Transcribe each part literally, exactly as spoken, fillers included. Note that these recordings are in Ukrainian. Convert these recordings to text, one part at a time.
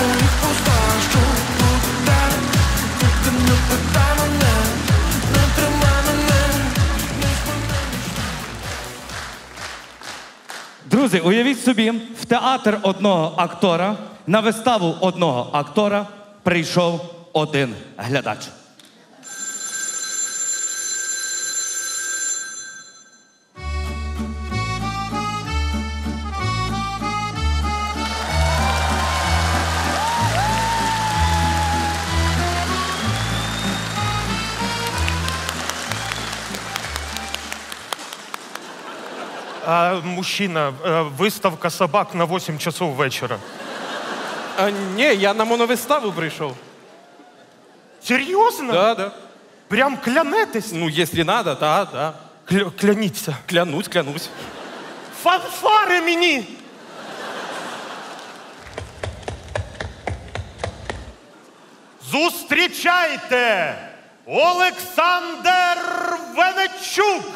Друзі, уявіть собі, в театр одного актора, на виставу одного актора прийшов один глядач. А, мужчина, виставка собак на вісім часов вечора. А, ні, я на моновиставу прийшов. Серйозно? Да, да. Прям клянетесь? Ну, якщо надо, да, да. Кля кляніться. Клянусь, клянусь. Фанфари мені! Зустрічайте! Олександр Венечук!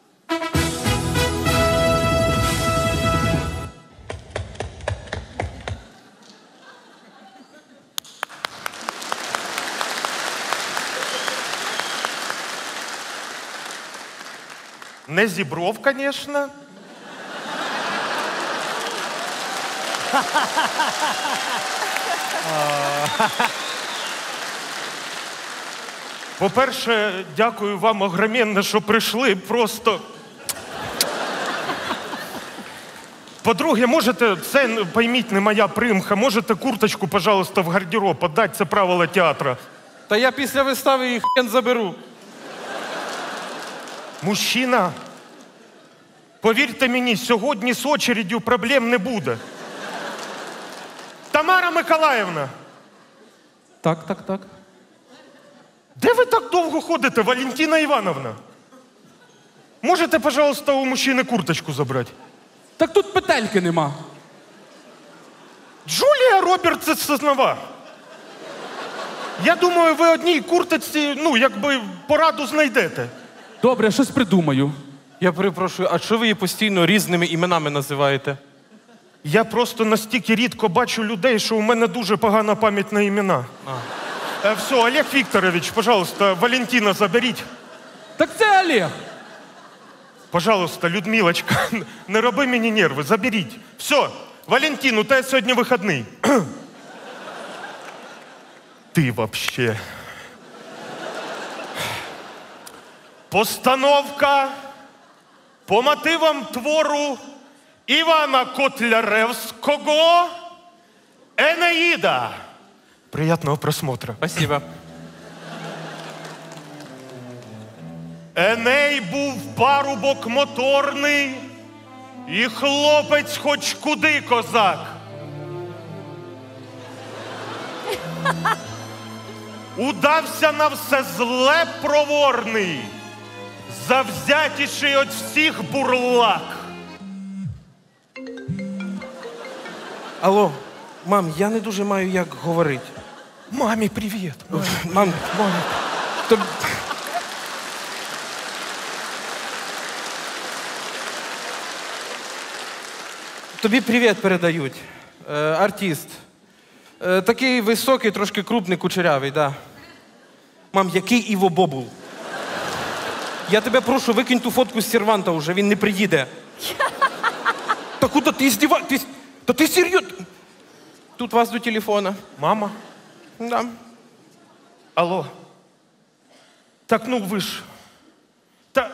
Не зібров, конечно. По-перше, дякую вам огроменно, що прийшли. Просто. По-друге, можете, це, пойміть, не моя примха, можете курточку, пожалуйста, в гардероб подати, це правила театру. Та я після вистави їх хрен заберу. Мужчина, повірте мені, сьогодні з очередю проблем не буде. Тамара Миколаївна. Так, так, так. Де ви так довго ходите, Валентина Івановна? Можете, пожалуйста, у мужчини курточку забрати? Так тут петельки нема. Джулія Робертс Соснова. Я думаю, ви одній курточці, ну, якби пораду знайдете. Добре, щось придумаю. Я перепрошую, а що ви її постійно різними іменами називаєте? Я просто настільки рідко бачу людей, що у мене дуже погана пам'ять на імена. А. Е, все, Олег Вікторович, пожалуйста, Валентина заберіть. Так це Олег. Пожалуйста, Людмилочка, не роби мені нерви, заберіть. Все, Валентин, у тебе сьогодні вихідний. Ти вообще. Постановка по мотивам твору Івана Котляревського «Енеїда». Приятного просмотра. Спасибо. Еней був парубок моторний, і хлопець хоч куди козак. Удався на все зле проворний, завзятіший от всіх бурлак. Алло, мам, я не дуже маю як говорити. Мамі, привіт. Мам, мам, то... Тобі привіт передають. Е, артист. Е, такий високий, трошки крупний, кучерявий, да. Мам, який Іво Бобул? Я тебе прошу, викинь ту фотку з серванта уже, він не приїде. Та куди ти здіваєш? Ти... Та ти серйозно? Тут вас до телефона. Мама? Да. Алло. Так ну ви ж. Та...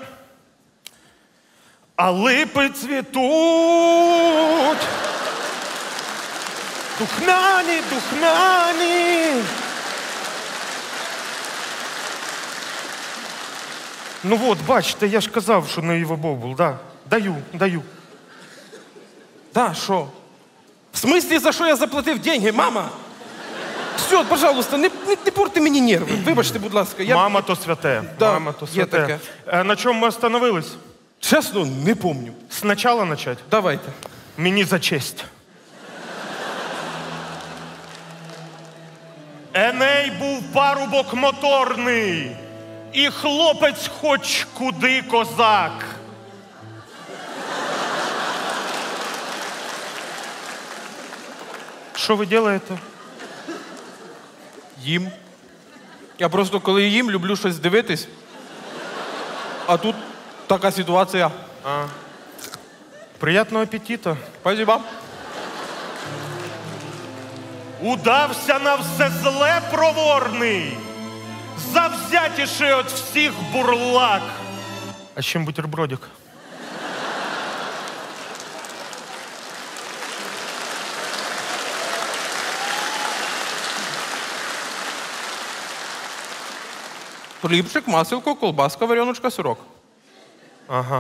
А липи цвітуть. Духмяні, духмяні. Ну от, бачите, я ж казав, що не Іво Бобул, да. Даю, даю. Да, що? В смислі, за що я заплатив деньги, мама? Все, пожалуйста, не, не, не порти мені нерви. Вибачте, будь ласка. Я... Мама то святе. Да, Мама то є святе. таке. Е, на чому ми остановились? Чесно, не помню. Спочатку почати? Давайте. Мені за честь. Еней був парубок моторний, і хлопець хоч куди козак. Що ви робите? Їм. Я просто, коли їм, люблю щось дивитись. А тут така ситуація. Приятного апетита. Спасибо. Удався на все зле проворний, завзятіший от всіх бурлак. А з чим бутербродик? Хлібчик, маселко, колбаска, вареночка, сирок. Ага.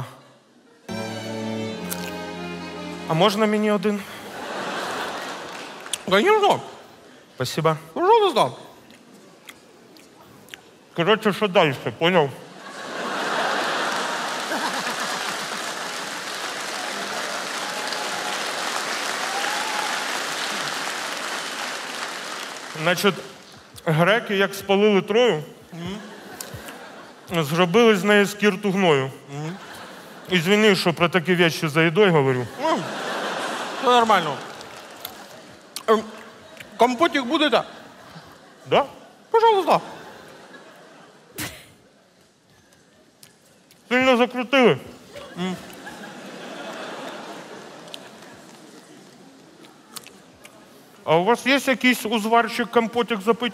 А можна мені один? Конечно. Спасибо. Пожалуйста. Короче, що далі, понял? Значить, греки, як спалили Трою, зробили з неї скірту гною. Ізвини, що про такі речі за їдою говорю. Ну, все нормально. Ем, компотик будете? Да? Пожалуйста. Сильно закрутили. А у вас є якийсь узварчик компотик запить?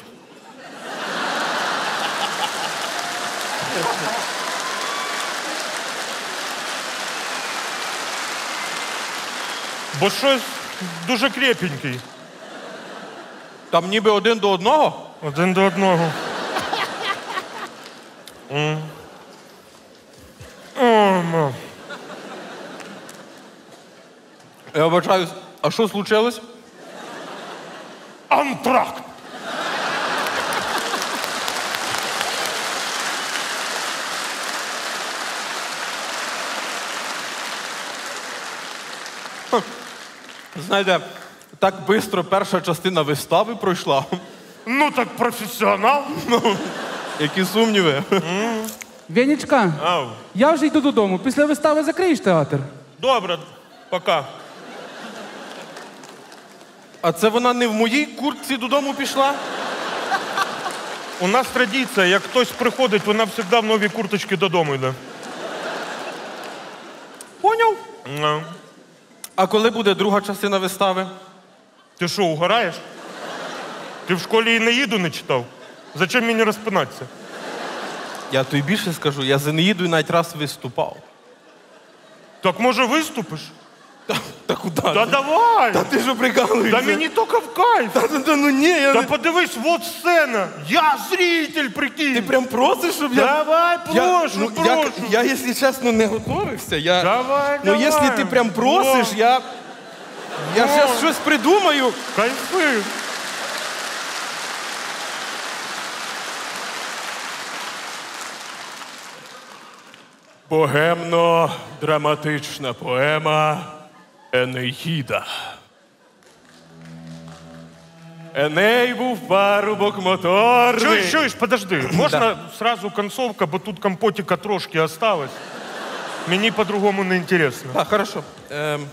Бо щось дуже крепенький. Там ніби один до одного. Один до одного. М. О, мам. Я вибачаюсь, а що случилось? Антракт! Знаєте, так швидко перша частина вистави пройшла. Ну так професіонал. Які сумніви. Венечка, Ау. я вже йду додому. Після вистави закриєш театр. Добре, пока. А це вона не в моїй куртці додому пішла? У нас традиція, як хтось приходить, вона завжди в новій курточці додому йде. Поняв. Ну. А коли буде друга частина вистави? Ти що, угораєш? Ти в школі і «Енеїду» не читав? Зачем мені розпинатися? Я тобі більше скажу, я з «Енеїдою» навіть раз виступав. Так може виступиш? Та, та куди? Та давай! Та ти що прикалуєшся? Та мені тільки в кайф! Та, та, та ну ні, я Та не... подивись, вот сцена! Я зритель, прикинь! Ти прям просиш, щоб я... Давай, прошу, ну, прошу! Я, я, якщо чесно, не готовився. Я... Давай, Ну, давай! якщо ти прям просиш, Во. я... Я Во. зараз щось придумаю. Кайфи! Богемно-драматична поема «Енеїда». Еней був парубок моторний. Чуєш, чуєш, подожди. Можна сразу концовка, бо тут компотика трошки осталось. Мені по-другому не інтересно. А, хорошо. Ем...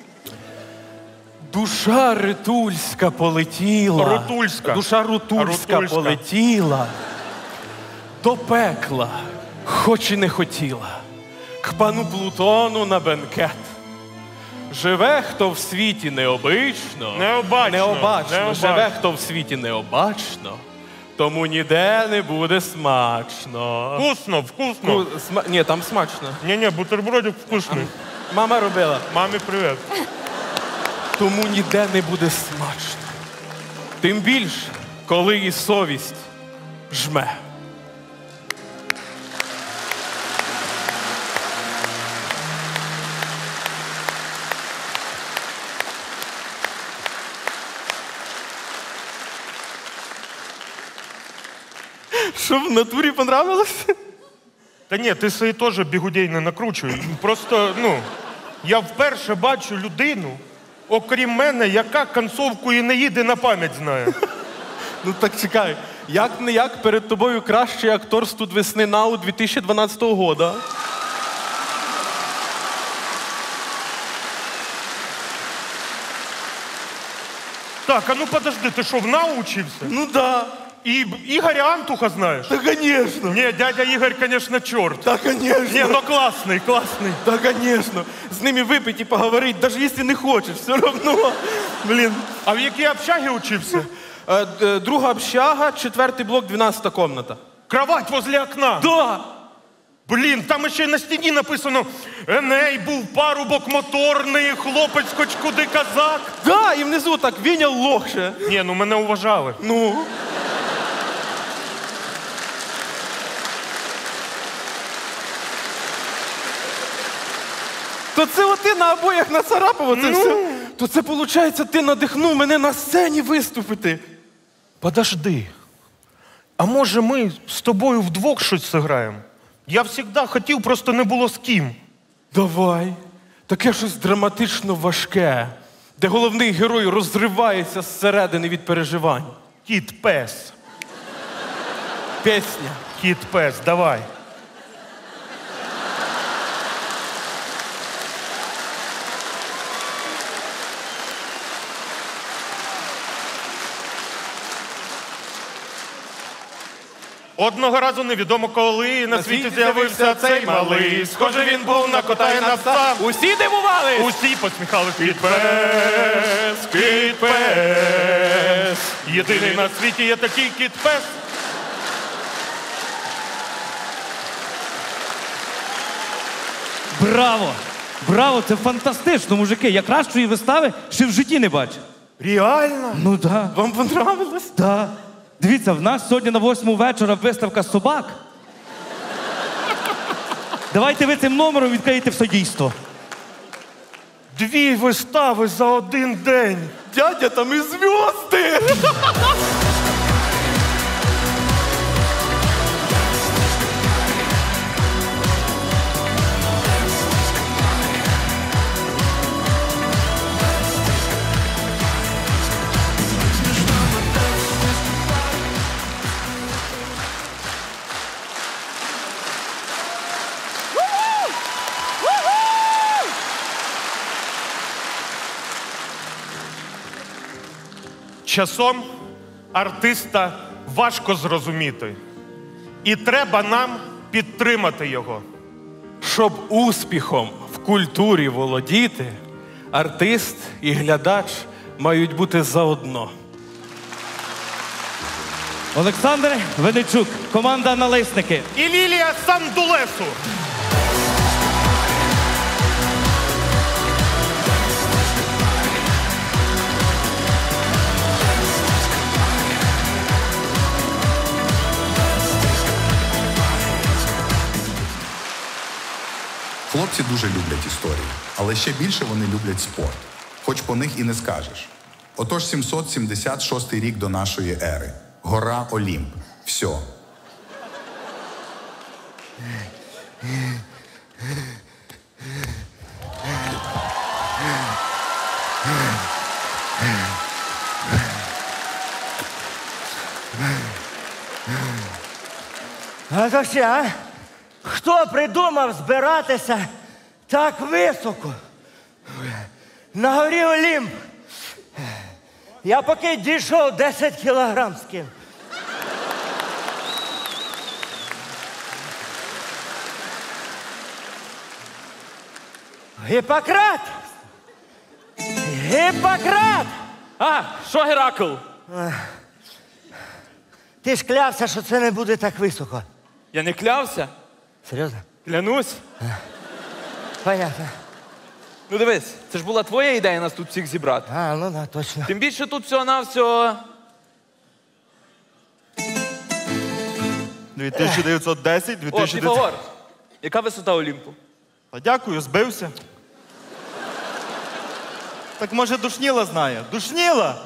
Душа ритульська полетіла. Рутульська. Душа рутульська, Рутульська. полетіла. До пекла, хоч і не хотіла. К пану Плутону на бенкет. Живе, хто в світі необично. Необачно, Необачно. необачно. Живе, хто в світі необачно. Тому ніде не буде смачно. Вкусно, вкусно. Ку- сма- Ні, там смачно. Ні-ні, бутербродик вкусний. Мама робила. Мамі привіт. Тому ніде не буде смачно. Тим більше, коли і совість жме. Що, в натурі понравилось? Та ні, ти свої теж бігудей не накручуй. Просто, ну, я вперше бачу людину, окрім мене, яка концовку «Енеїди» на пам'ять знає. Ну так чекай, як не як перед тобою кращий актор студвесни НАУ дві тисячі дванадцятого года. Так, а ну подожди, ти що, в НАУ учився? Ну да. І Ігоря Антуха знаєш? Та, звісно. Ні, дядя Ігор, звісно, чорт. Та, звісно. Ні, ну класний, класний. Та, звісно. З ними випити і поговорити, навіть якщо не хочеш, все одно. Блін. А в якій общагі учився? Е, д- Друга общага, четвертий блок, дванадцята комната. Кровать возле окна. Да. Блін, там ще й на стіні написано «Еней був парубок моторний, хлопець хоч куди казак». Да, і внизу так Віня лохше. Ні, ну мене уважали. Ну. То це от ти на обоях нацарапав, оце Ну. все. То це, виходить, ти надихнув мене на сцені виступити. Подожди. А може ми з тобою вдвох щось зіграємо? Я завжди хотів, просто не було з ким. Давай. Таке щось драматично важке, де головний герой розривається зсередини від переживань. Кіт-пес. Пісня. Кіт-пес, давай. Одного разу невідомо коли на світі з'явився цей малий. Схоже, він був на кота і на пса. Усі дивувались? Усі посміхались. Кіт-пес, кіт-пес. Єдиний на світі є такий кіт-пес. Браво! Браво, це фантастично, мужики. Я кращої вистави ще в житті не бачив. Реально? Ну да. Вам понравилось? Да. Дивіться, в нас сьогодні на восьму вечора виставка собак. Давайте ви цим номером відкриєте все дійство. Дві вистави за один день. Дядя, там і зв'язки! Часом артиста важко зрозуміти. І треба нам підтримати його. Щоб успіхом в культурі володіти, артист і глядач мають бути заодно. Олександр Венечук, команда «Налисники». І Лілія Сандулесу. Хлопці дуже люблять історії, але ще більше вони люблять спорт, хоч по них і не скажеш. Отож, сімсот сімдесят шостий рік до нашої ери. Гора Олімп. Все. А то ще, а? Хто придумав збиратися так високо? На горі Олімп. Я поки дійшов десять кілограм скинув. Гіппократ! Гіппократ! А, що Геракл? Ти ж клявся, що це не буде так високо. Я не клявся? Серйозно? Клянусь. Понятно. Ну дивись, це ж була твоя ідея нас тут всіх зібрати. А, ну да, точно. Тим більше тут всього-навсього... дві тисячі дев'ятсот десять, дві О, тисячі дев'ятсот... Піфагор, яка висота Олімпу? Та дякую, збився. Так може Душніла знає? Душніла!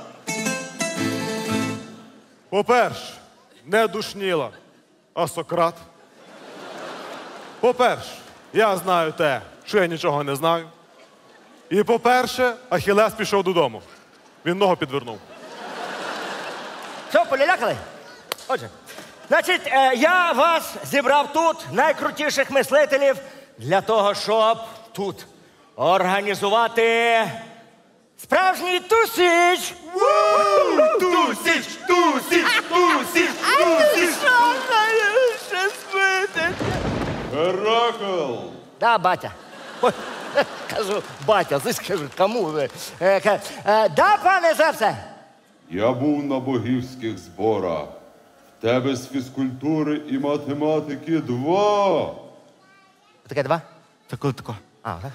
По-перше, не Душніла, а Сократ. По-перше, я знаю те, що я нічого не знаю. І по-перше, Ахілес пішов додому. Він ногу підвернув. Що, полялякали? Отже, значить, е, я вас зібрав тут, найкрутіших мислителів, для того, щоб тут організувати Справжній тусіч! Тусіч, тусіч, тусіч, тусіч! Ще спити! Геракл! Да, батя. Ой, кажу, батя, ти скажу, кому ви? Е, ка- е, да, пане Зевсе? Я був на богівських зборах. В тебе з фізкультури і математики два. Таке два? Це коли тако? А, так.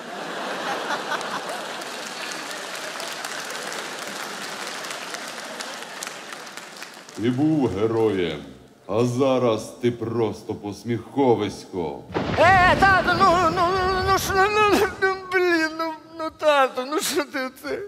Ти був героєм, а зараз ти просто посміховисько. Е, тато, ну, ну, ну, ну, що, ну, ну, блін, ну, ну, тато, ну, що ти це?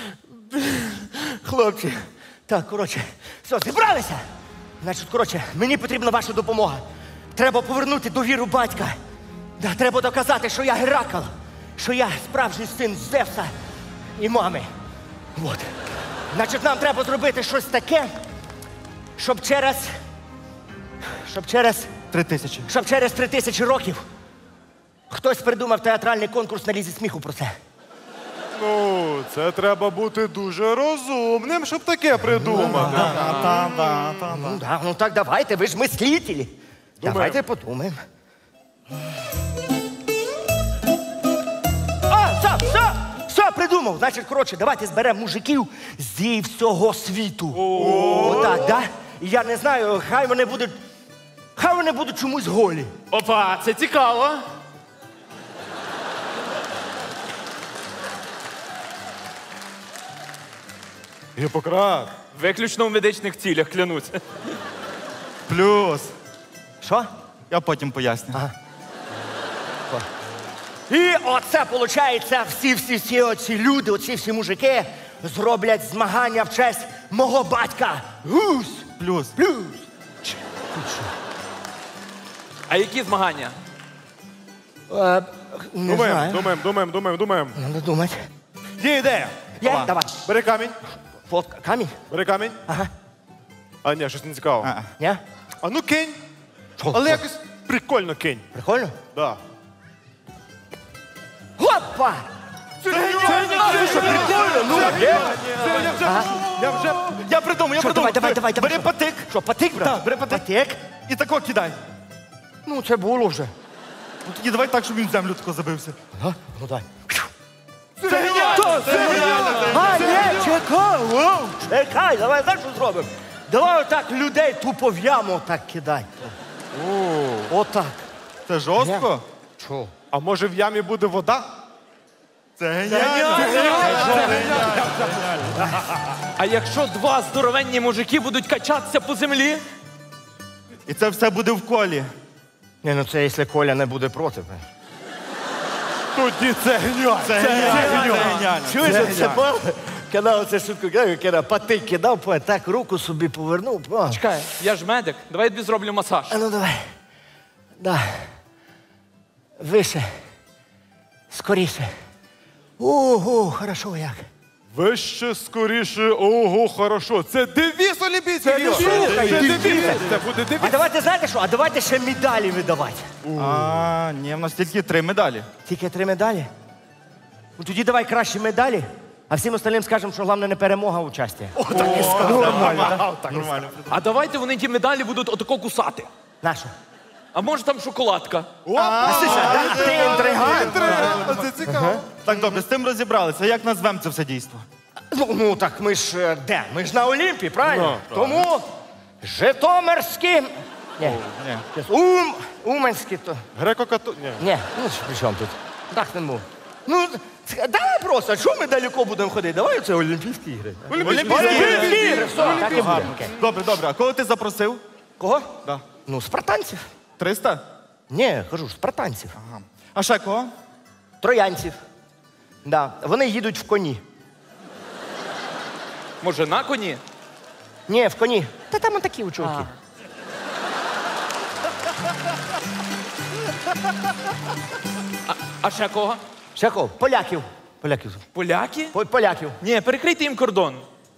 Хлопці, так, коротше, все, зібралися? Значить, коротше, мені потрібна ваша допомога. Треба повернути довіру батька. Да, треба доказати, що я Геракл, що я справжній син Зевса і мами. От. Значить, нам треба зробити щось таке, щоб через... Щоб через... Три тисячі. Щоб через три тисячі років хтось придумав театральний конкурс на лізі сміху про це. Ну, це треба бути дуже розумним, щоб таке придумати. Ну, да, ну так давайте, ви ж мислителі. Давайте подумаємо. А, все, все, все, придумав. Значить, коротше, давайте зберемо мужиків зі всього світу. Отак, да? І я не знаю, хай вони будуть, хай вони будуть чомусь голі. Опа, це цікаво. Гіппократ. Виключно в медичних цілях, клянусь. Плюс. Що? Я потім поясню. І оце, виходить, всі-всі-всі оці люди, оці всі мужики зроблять змагання в честь мого батька. Гусь! Плюс. Плюс! А які змагання? Е, не Думаємо, знаю. думаємо, думаємо, думаємо, думаємо. Надо думати. Є ідея. Є? Ова. Давай. Бери камінь, Фотка. Камінь? бери камінь. Ага. А, ні, щось не цікаво. А-а. Ні? А ну кинь. Що? Але якось прикольно кинь. Прикольно? Да. Опа! Я вже. Я придумав, я Що, придумав. давай, давай, давай, давай. Бери патик. Що, патик, брат? Так, бери патик. Патик? І тако кидай. Ну, це було вже. Ну тоді давай так, щоб він в землю тако забився. Ага, ну дай. Це геніально! Це геніально! А, ні, чекай, воу, чекай, давай знаєш, що зробимо? Давай отак людей тупо в яму так кидай. Отак. Це жорстко? Чого? А може в ямі буде вода? Це геніально! А якщо два здоровенні мужики будуть качатися по землі? І це все буде в колі. Ні, ну це якщо Коля не буде проти. Тоді це геніально. Це геніально! Це геніально! Чуєш, Це це геніально. бо кидав оце шутку, кидав, патик кидав, по- так руку собі повернув. О. Чекай, я ж медик. Давай я тобі зроблю масаж. А ну давай. Да. Вище. Скоріше. Ого, хорошо як. Вище, скоріше, ого, хорошо. Це девіз Олімпійських ігор. слухай, Це девіз. девіз. Це буде А девіз. давайте знаєте що? А давайте ще медалі видавати. А, ні, в нас тільки три медалі. Тільки три медалі? Ну тоді давай кращі медалі, а всім остальним скажемо, що головне не перемога, а участі. О, так і скажемо. Нормально, так? Нормально. А давайте вони ті медалі будуть отако кусати. Нащо? А може там шоколадка? А ти що, да? Ти інтригант? Це цікаво. Так, добре, з тим розібралися. Як назвемо це все дійство? Ну, ну так ми ж е, де? Ми ж на Олімпі, правильно? Тому Житомирські. Ні. Ні. Ум, Уманські то. Греко-кату... Ні. Ні, ну що, при чому тут? Так не мов. Ну, це- давай просто, що ми далеко будемо ходити? Давай це Олімпійські ігри. Олімпійські Олімпійські ігри, все, так і буде. Окей. Добре, добре. А кого ти запросив? Кого? Да. Ну, спартанців. триста? Ні, кажу, спартанців. Ага. А ще кого? Троянців. Да. Вони їдуть в коні. Може, на коні? Ні, в коні. Та там он такі чуваки. А ще кого? Ще кого? Поляків. Поляків. Поляки? По- Поляків. Ні, перекрийте їм кордон.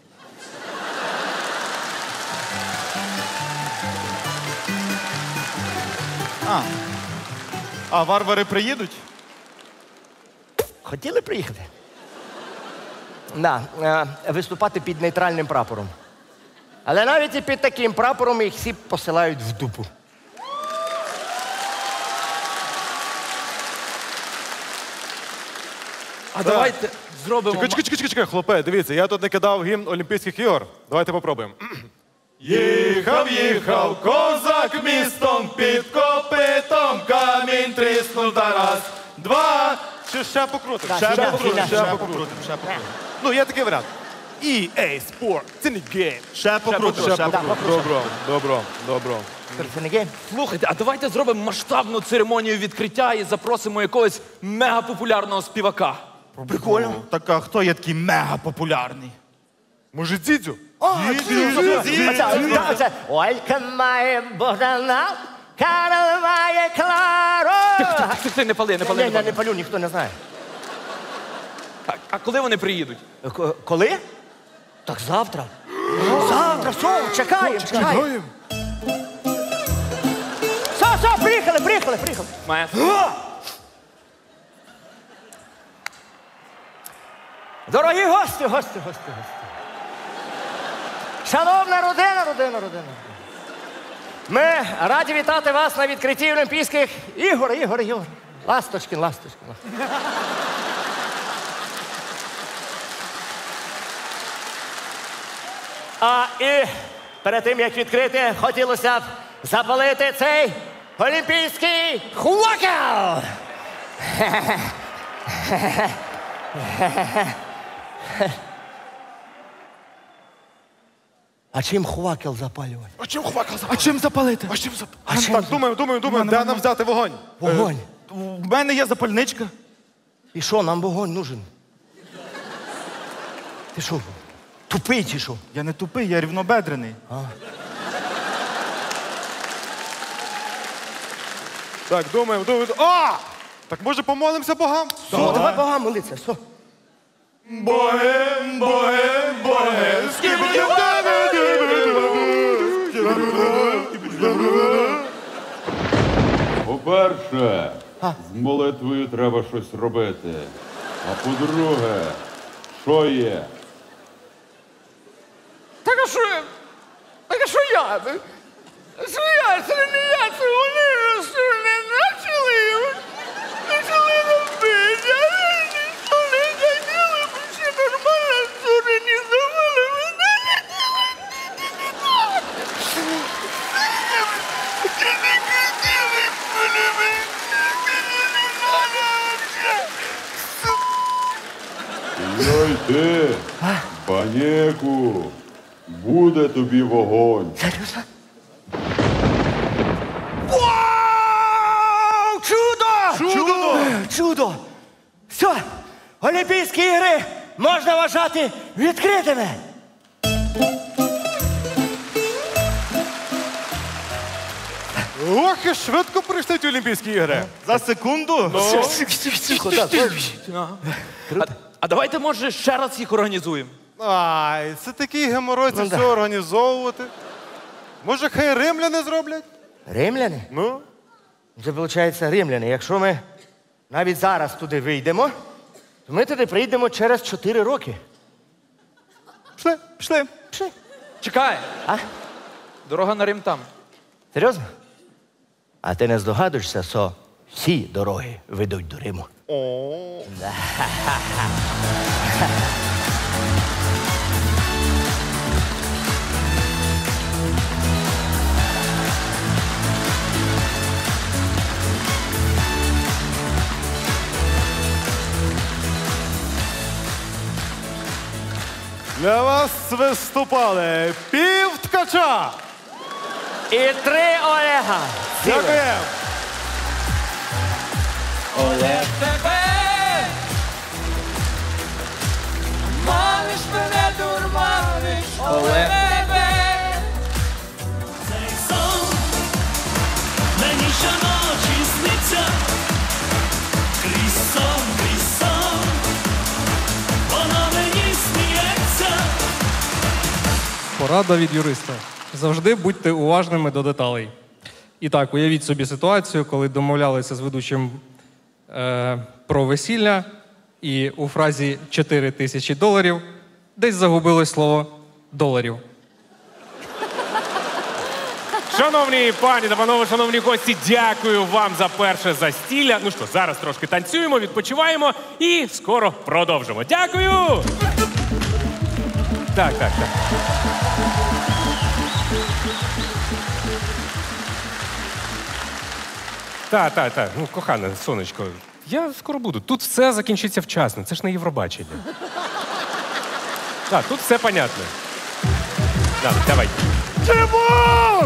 А. А варвари приїдуть? Хотіли приїхати? Да, е, виступати під нейтральним прапором. Але навіть і під таким прапором їх всі посилають в дупу. А давайте зробимо... Чекай, чекай, чекай, чекай, хлопе, дивіться, я тут не кидав гімн Олімпійських ігор. Давайте попробуємо. Їхав, їхав, козак містом, під копитом камінь тріснув та раз, два. Чи ще покрутим? Так, Ще фіна, покрутим, фіна, ще ще покрутим, ще покрутим. Ну, є такий варіант. і ей Sport, це не гейм. Ще покрутим, Ще ще покрутим. Добро, добро, добро. Це не гейм? Слухайте, а давайте зробимо масштабну церемонію відкриття і запросимо якогось мегапопулярного співака. Прикольно. Так а хто є такий мега популярний? Може, Дзідзю? Оце Олька має Богдана, Карл має Клару. Тихо, тихо, тихо, тихо, не пали, не пали, Ні, не ні, не пали. палю, ніхто не знає. А, а коли вони приїдуть? К- Коли? Так завтра. Завтра, все, чекаємо, чекаємо. Все, все, приїхали, приїхали, приїхали. Має. Дорогі гості, гості, гості, гості. Шановна родина, родина, родина. Ми раді вітати вас на відкритті Олімпійських ігор, ігор, ігор. Ласточкін, Ласточкін. Ласточкін. А і перед тим, як відкрити, хотілося б запалити цей олімпійський хвакел. А чим хвакел запалювати? А чим хвакал А чим запалити? А чим запалити? А чим Так, думаємо, думаємо, думаємо, де нам взяти вогонь? Вогонь. У мене є запальничка. І що, нам вогонь нужен? Ти що, тупий чи що? Я не тупий, я рівнобедрений. Так, думаємо, думаємо. А! Так може помолимося богам? Все, давай богам молитися, все. Богем, богем, богем, По-перше, з молитвою треба щось робити. А по-друге, що є? Так а що я? Так а що я? Що я? Це не я, це вони, що не почали. Почали робити. Ніхто не хотіли, бо ще нормально зорганізували. Йой ти, панєку, буде тобі вогонь. Серйозно? Вау! Чудо! Чудо! Чудо! Все, Олімпійські ігри можна вважати відкритими. Ох, і швидко прийшли ті Олімпійські ігри. За секунду? Тихо, так, А, а давайте, може, ще раз їх організуємо. Ай, це такий геморой, це Ну, все да. організовувати. Може, хай римляни зроблять? Римляни? Ну? Це, виходить, римляни. Якщо ми навіть зараз туди вийдемо, то ми туди прийдемо через чотири роки. Пішли, пішли. Пішли. Чекай, А? дорога на Рим там. Серйозно? А ти не здогадуєшся, що всі дороги ведуть до Риму? О. Для вас виступали пів ткача. І три Олега. Дякуємо. Олег тебе, маниш мене, дурманиш, Олег тебе. Цей сон мені щоночі сниться, крізь сон, крізь сон, воно мені сміється. Порада від юриста. Завжди будьте уважними до деталей. І так, уявіть собі ситуацію, коли домовлялися з ведучим е, про весілля, І у фразі чотири тисячі доларів десь загубилось слово доларів. Шановні пані та панове, шановні гості, дякую вам за перше застілля. Ну що, зараз трошки танцюємо, відпочиваємо і скоро продовжимо. Дякую! Так, так, так. Так, так, так. Ну, кохане, сонечко, я скоро буду. Тут все закінчиться вчасно. Це ж не Євробачення. Так, тут все понятно. Так, давай. Тимур!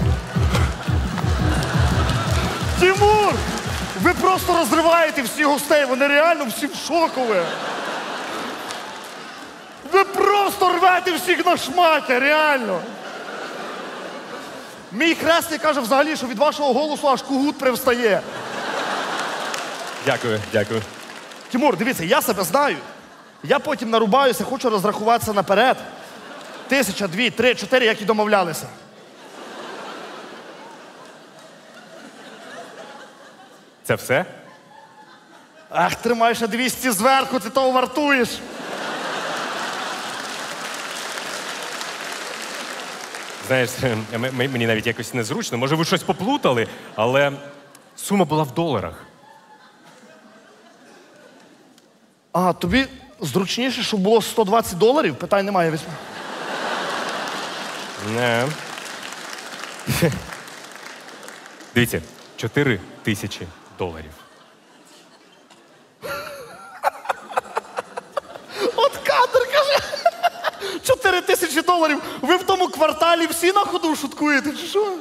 Тимур! Ви просто розриваєте всіх гостей, вони реально всі в шокові. Ви просто рвете всіх на шматі, реально. Мій хресний каже взагалі, що від вашого голосу аж кугут привстає. Дякую, дякую. Тимур, дивіться, я себе знаю. Я потім нарубаюся, хочу розрахуватися наперед. Тисяча, дві, три, чотири, як і домовлялися. Це все? Ах, тримай ще двісті зверху, ти того вартуєш. Знаєш, м- м- мені навіть якось незручно. Може, ви щось поплутали, але сума була в доларах. А, тобі зручніше, щоб було сто двадцять доларів? Питань немає, візьми. Не. Дивіться, чотири тисячі доларів. От кадр, каже. Чотири тисячі доларів. Ви в тому кварталі всі на ходу шуткуєте, чи що?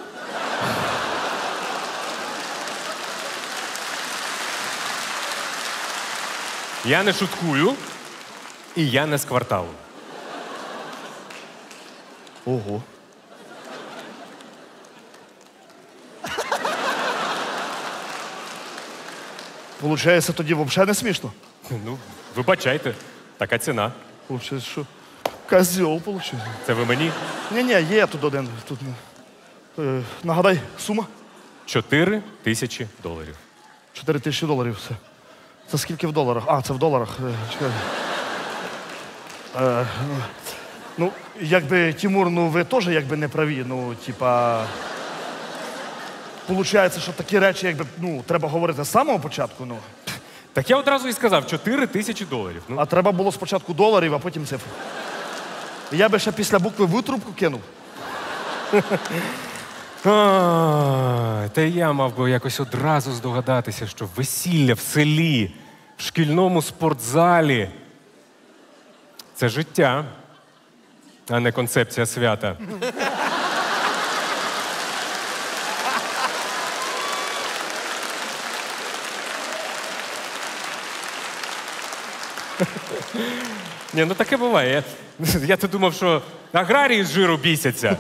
Я не шуткую, і я не з кварталу. Ого. Получається, тоді взагалі не смішно? Ну, вибачайте, така ціна. Получається, що? Козьол, получається. Це ви мені? Ні-ні, є тут один. Тут, е, нагадай, сума? Чотири тисячі доларів. Чотири тисячі доларів. Це, це скільки в доларах? А, це в доларах. Е, чекай. Е, ну, ну, якби, Тимур, ну ви теж якби не праві. Ну, типа. Получається, що такі речі, якби, ну, треба говорити з самого початку, ну. Так я одразу і сказав, чотири тисячі доларів. Ну. А треба було спочатку доларів, а потім цифр. Я би ще після букви В трубку кинув. А, та я мав би якось одразу здогадатися, що весілля в селі, в шкільному спортзалі – це життя, а не концепція свята. Ні, ну таке буває. Я, я то думав, що аграрії з жиру бісяться.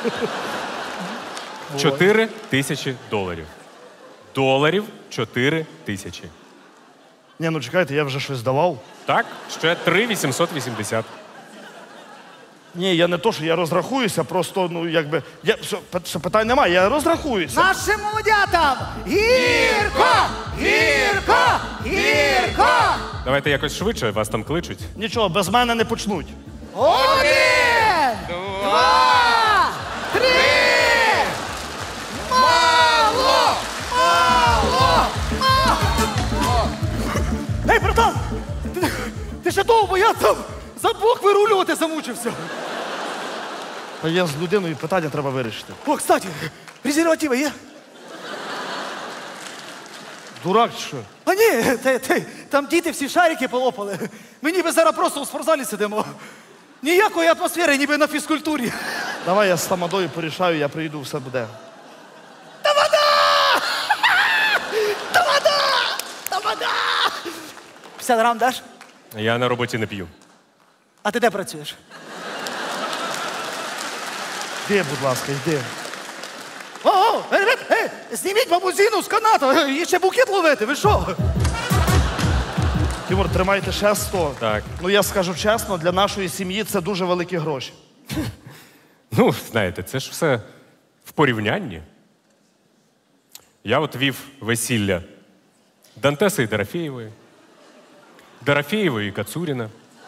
Чотири тисячі доларів. Доларів чотири тисячі. Ні, ну чекайте, я вже щось давав. Так, ще три вісімсот вісімдесят. Ні, я не то, що я розрахуюся, просто, ну, якби. Я, що, пи- що питань немає, я розрахуюся. Нашим молодятам гірко! Гірко! Гірко! Давайте якось швидше, вас там кличуть. Нічого, без мене не почнуть. Один! Два! Три! Мало! Мало! Мало! Ей, братан! Ти, ти ще довго, я там за двох вирулювати замучився. А я з людиною питання треба вирішити. О, кстати, презервативи є? Дурак чи що? А ні, те, те, там діти всі шарики полопали. Ми ніби зараз просто у спортзалі сидимо. Ніякої атмосфери, ніби на фізкультурі. Давай я з тамадою порішаю, я прийду, все буде. Тамада! Тамада! Тамада! п'ятдесят грам даш? Я на роботі не п'ю. А ти де працюєш? Йди, будь ласка, йди. О, о, е, ребят, е, зніміть бабузину з каната, і ще букет ловити, ви що? Тимур, тримайте ще сто. Так. Ну я скажу чесно, для нашої сім'ї це дуже великі гроші. Ну, знаєте, це ж все в порівнянні. Я от вів весілля Дантеса і Дорофєєвої, Дорофєєва і Кацуріна.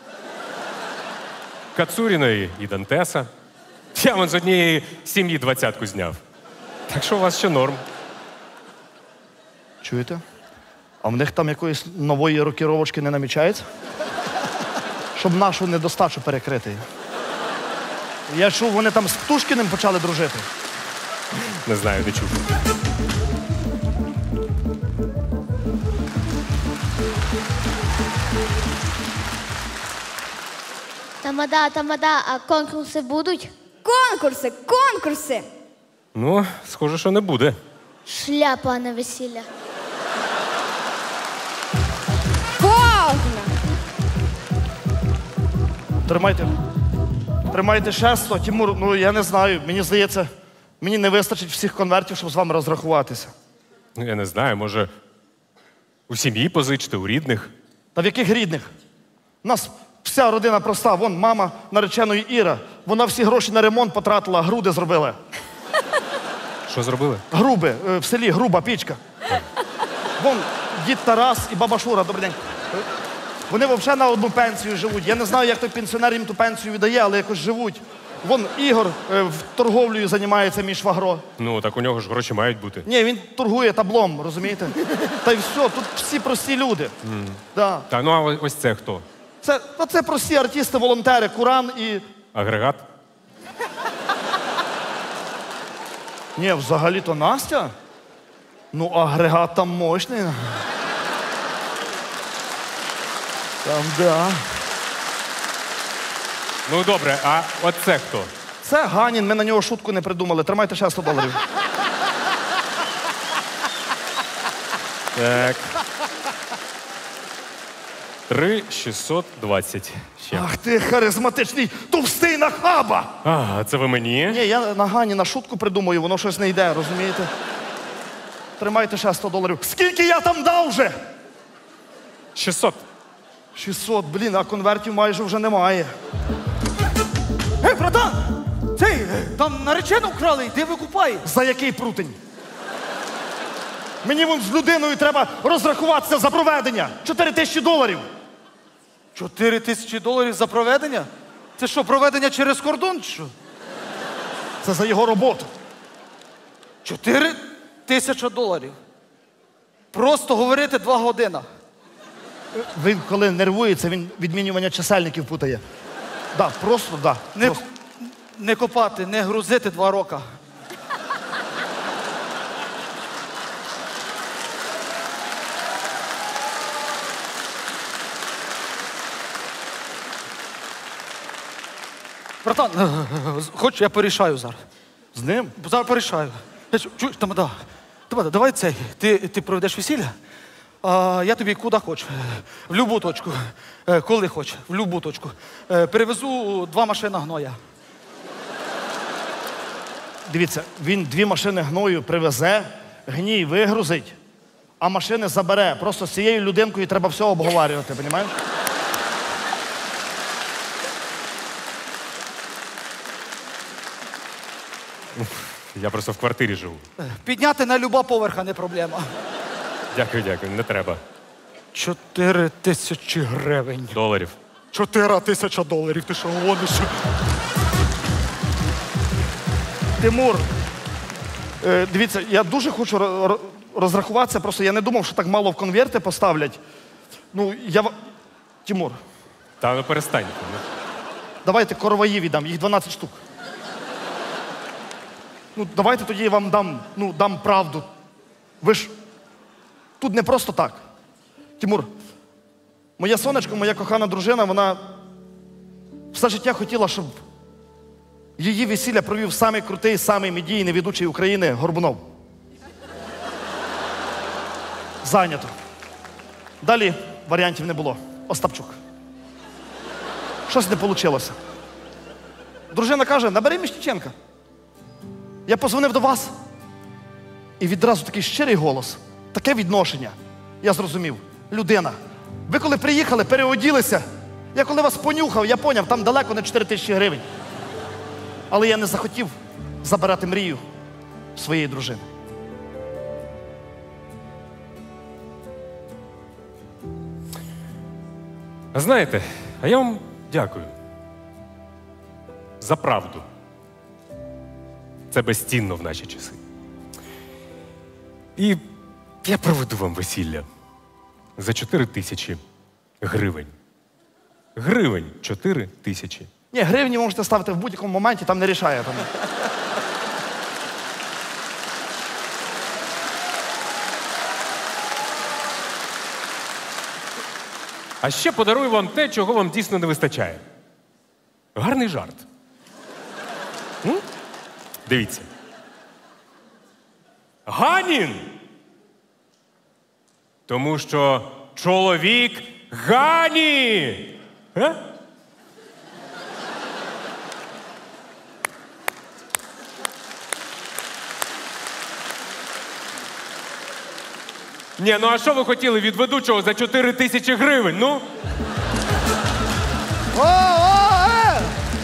Кацуріної і Дантеса. Я вон з однієї сім'ї двадцятку зняв. Так що у вас ще норм. Чуєте? А в них там якоїсь нової рокіровочки не намічається? Щоб нашу недостачу перекрити. Я чув, вони там з Птушкіним почали дружити. Не знаю, не чув. Тамада, тамада, а конкурси будуть? Конкурси, конкурси! Ну, схоже, що не буде. Шляпа, а не весілля. Повна! Тримайте. Тримайте шесто. Тимур, ну я не знаю. Мені здається, мені не вистачить всіх конвертів, щоб з вами розрахуватися. Ну, я не знаю, може, у сім'ї позичте, у рідних. Та в яких рідних? У нас вся родина проста. Вон мама нареченої Іра. Вона всі гроші на ремонт потратила, груди зробила. Що зробили? Груби. е, В селі груба пічка. Вон дід Тарас і баба Шура, добрий день. Е, Вони взагалі на одну пенсію живуть. Я не знаю, як той пенсіонер їм ту пенсію віддає, але якось живуть. Вон Ігор е, в торговлею займається, мій швагро. Ну, так у нього ж гроші мають бути. Ні, він торгує таблом, розумієте? Та й все, тут всі прості люди. М. Да. Та ну, а ось це хто? Це, та це прості артисти, волонтери, Куран і... Агрегат? Ні, взагалі-то Настя. Ну, агрегат там мощний. Там, да. Ну, добре, а от це хто? Це Ганін, ми на нього шутку не придумали. Тримайте ще сто доларів. Так. Три шістсот двадцять. Ще. Ах ти харизматичний товстий нахаба! А, це ви мені? Ні, я на Ганіна шутку придумаю, воно щось не йде, розумієте? Тримайте ще сто доларів. Скільки я там дав вже? шістсот. шістсот, блін, а конвертів майже вже немає. Гей, братан! Цей, там наречену вкрали, йди викупай. За який прутень? Мені вон з людиною треба розрахуватися за проведення. Чотири тисячі доларів. Чотири тисячі доларів за проведення? Це що, проведення через кордон чи що? Це за його роботу. Чотири тисячі доларів. Просто говорити два години. Він, коли нервується, він відмінювання чисельників путає. Да, просто, да. Не, просто. не копати, не грузити два роки. Братан, хоч я порішаю зараз. З ним? Зараз порішаю. Я чу- Чуєш, Тамада, Тамада, давай цей. Ти, ти проведеш весілля, а я тобі куди хочеш. В любу точку. Е, Коли хочеш, в любу точку. Е, Перевезу два машини гноя. Дивіться, він дві машини гною привезе, гній вигрузить, а машини забере. Просто з цією людинкою треба все обговорювати, розумієш? Я просто в квартирі живу. Підняти на люба поверха не проблема. Дякую, дякую, не треба. Чотири тисячі гривень. Доларів. Чотири тисячі доларів, ти що гониш? Тимур, е, дивіться, я дуже хочу ро- ро- розрахуватися, просто я не думав, що так мало в конверти поставлять. Ну, я... ва- Тимур, Та ну перестань. Ну. давайте короваї віддам, їх дванадцять штук. Ну, давайте тоді я вам дам, ну, дам правду. Ви ж тут не просто так. Тимур, моя сонечко, моя кохана дружина, вона все життя хотіла, щоб її весілля провів самий крутий, самий медійний ведучий України Горбунов. Зайнято. Далі варіантів не було. Остапчук. Щось не вийшло. Дружина каже, набери Міщиченка. Я позвонив до вас, і відразу такий щирий голос, таке відношення. Я зрозумів. Людина. Ви коли приїхали, переоділися. Я коли вас понюхав, я поняв, там далеко не чотири тисячі гривень. Але я не захотів забирати мрію своєї дружини. А знаєте, а я вам дякую. За правду. Це безцінно в наші часи. І я проведу вам весілля за чотири тисячі гривень. Гривень чотири тисячі. Ні, гривні можете ставити в будь-якому моменті, там не рішає. Там. А ще подарую вам те, чого вам дійсно не вистачає. Гарний жарт. М? Дивіться. Ганін! Тому що чоловік Гані! А? Ні, ну а що ви хотіли від ведучого за чотири тисячі гривень, ну? О, о, е!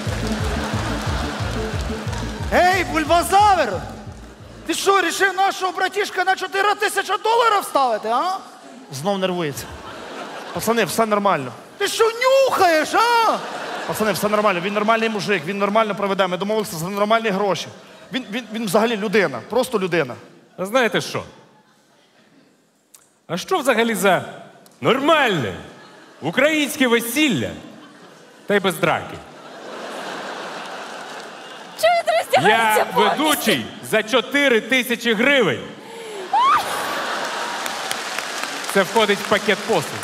Ей, бульбазавр! Ти що, рішив нашого братішка на чотири тисячі доларів ставити, а? Знов нервується. Пацани, все нормально. Ти що нюхаєш, а? Пацани, все нормально. Він нормальний мужик, він нормально проведе. Ми домовилися за нормальні гроші. Він, він, він взагалі людина, просто людина. А знаєте що? А що взагалі за нормальне українське весілля та й без драки? Чого він роздягається Я повністю? ведучий за чотири тисячі гривень. Це входить в пакет послуг.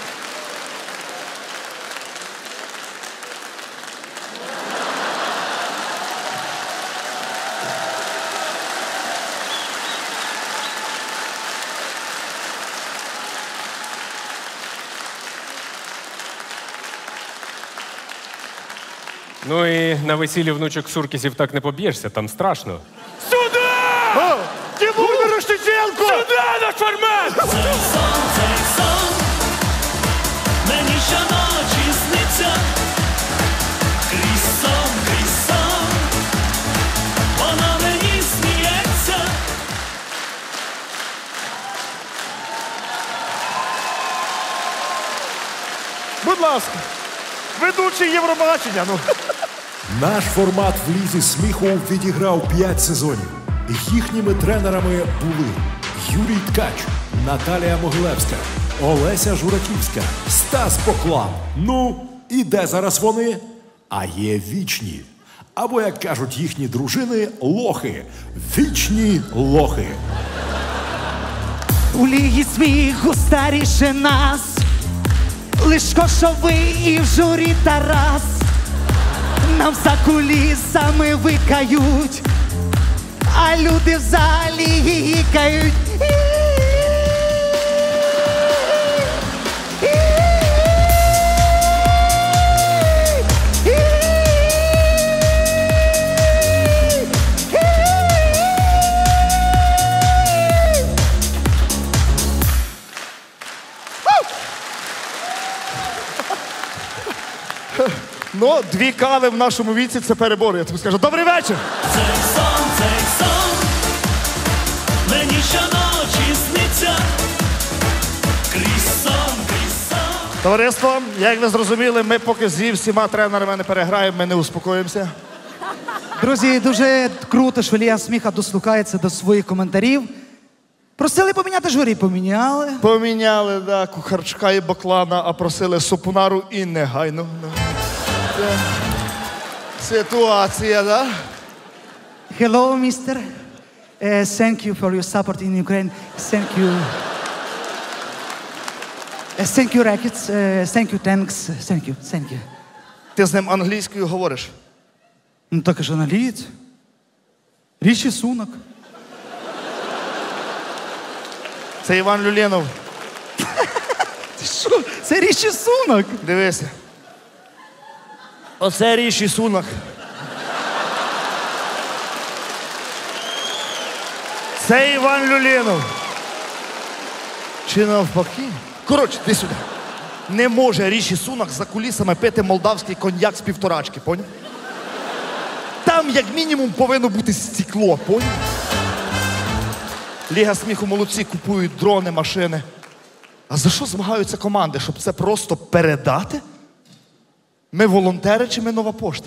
Ну і на весіллі внучок Суркісів так не поб'єшся, там страшно. Сюди! Тимур Мирошниченко! Сюди, наш формат! Цей сон, цей сон, мені щоночі сниться. Крізь сон, крізь сон, вона мені сміється. Будь ласка, ведучий Євробачення, ну. Наш формат в лізі сміху відіграв п'ять сезонів. Їхніми тренерами були Юрій Ткач, Наталія Могилевська, Олеся Жураківська, Стас Поклан. Ну, і де зараз вони? А є вічні. Або, як кажуть їхні дружини, лохи. Вічні лохи. У лігі сміху старіше нас, лиш Кошовий і в журі Тарас. Нам за кулісами викають, а люди в залі гікають. Ну, дві кави в нашому віці – це перебор, я тобі скажу. Добрий вечір! Цей сон, цей сон, мені щоночі сниться. Крізь сон, крізь сон. Товариство, як ви зрозуміли, ми поки зі всіма тренерами не переграємо, ми не успокоїмося. Друзі, дуже круто, що Лія Сміха дослухається до своїх коментарів. Просили поміняти журі, поміняли. Поміняли, да, Кухарчука і Баклана, а просили Сопунару і негайно. Це ситуація, да? Hello, mister. Uh, thank you for your support in Ukraine. Thank you. Uh, thank you, Rackets. Uh, thank you, thanks. Thank you, thank you. Ти з ним англійською говориш? Ну так і ж аналієць. Річі Сунак. Це Іван Люленов. Ти що? Це Річі Сунак. Дивися. Оце Ріші Сунак. Це Іван Люленов. Чи навпаки? Коротше, ти сюди. Не може Ріші Сунак за кулісами пити молдавський коньяк з півторачки, поняв? Там, як мінімум, повинно бути стекло, поняв? Ліга сміху молодці, купують дрони, машини. А за що змагаються команди? Щоб це просто передати? Ми волонтери чи ми нова пошта?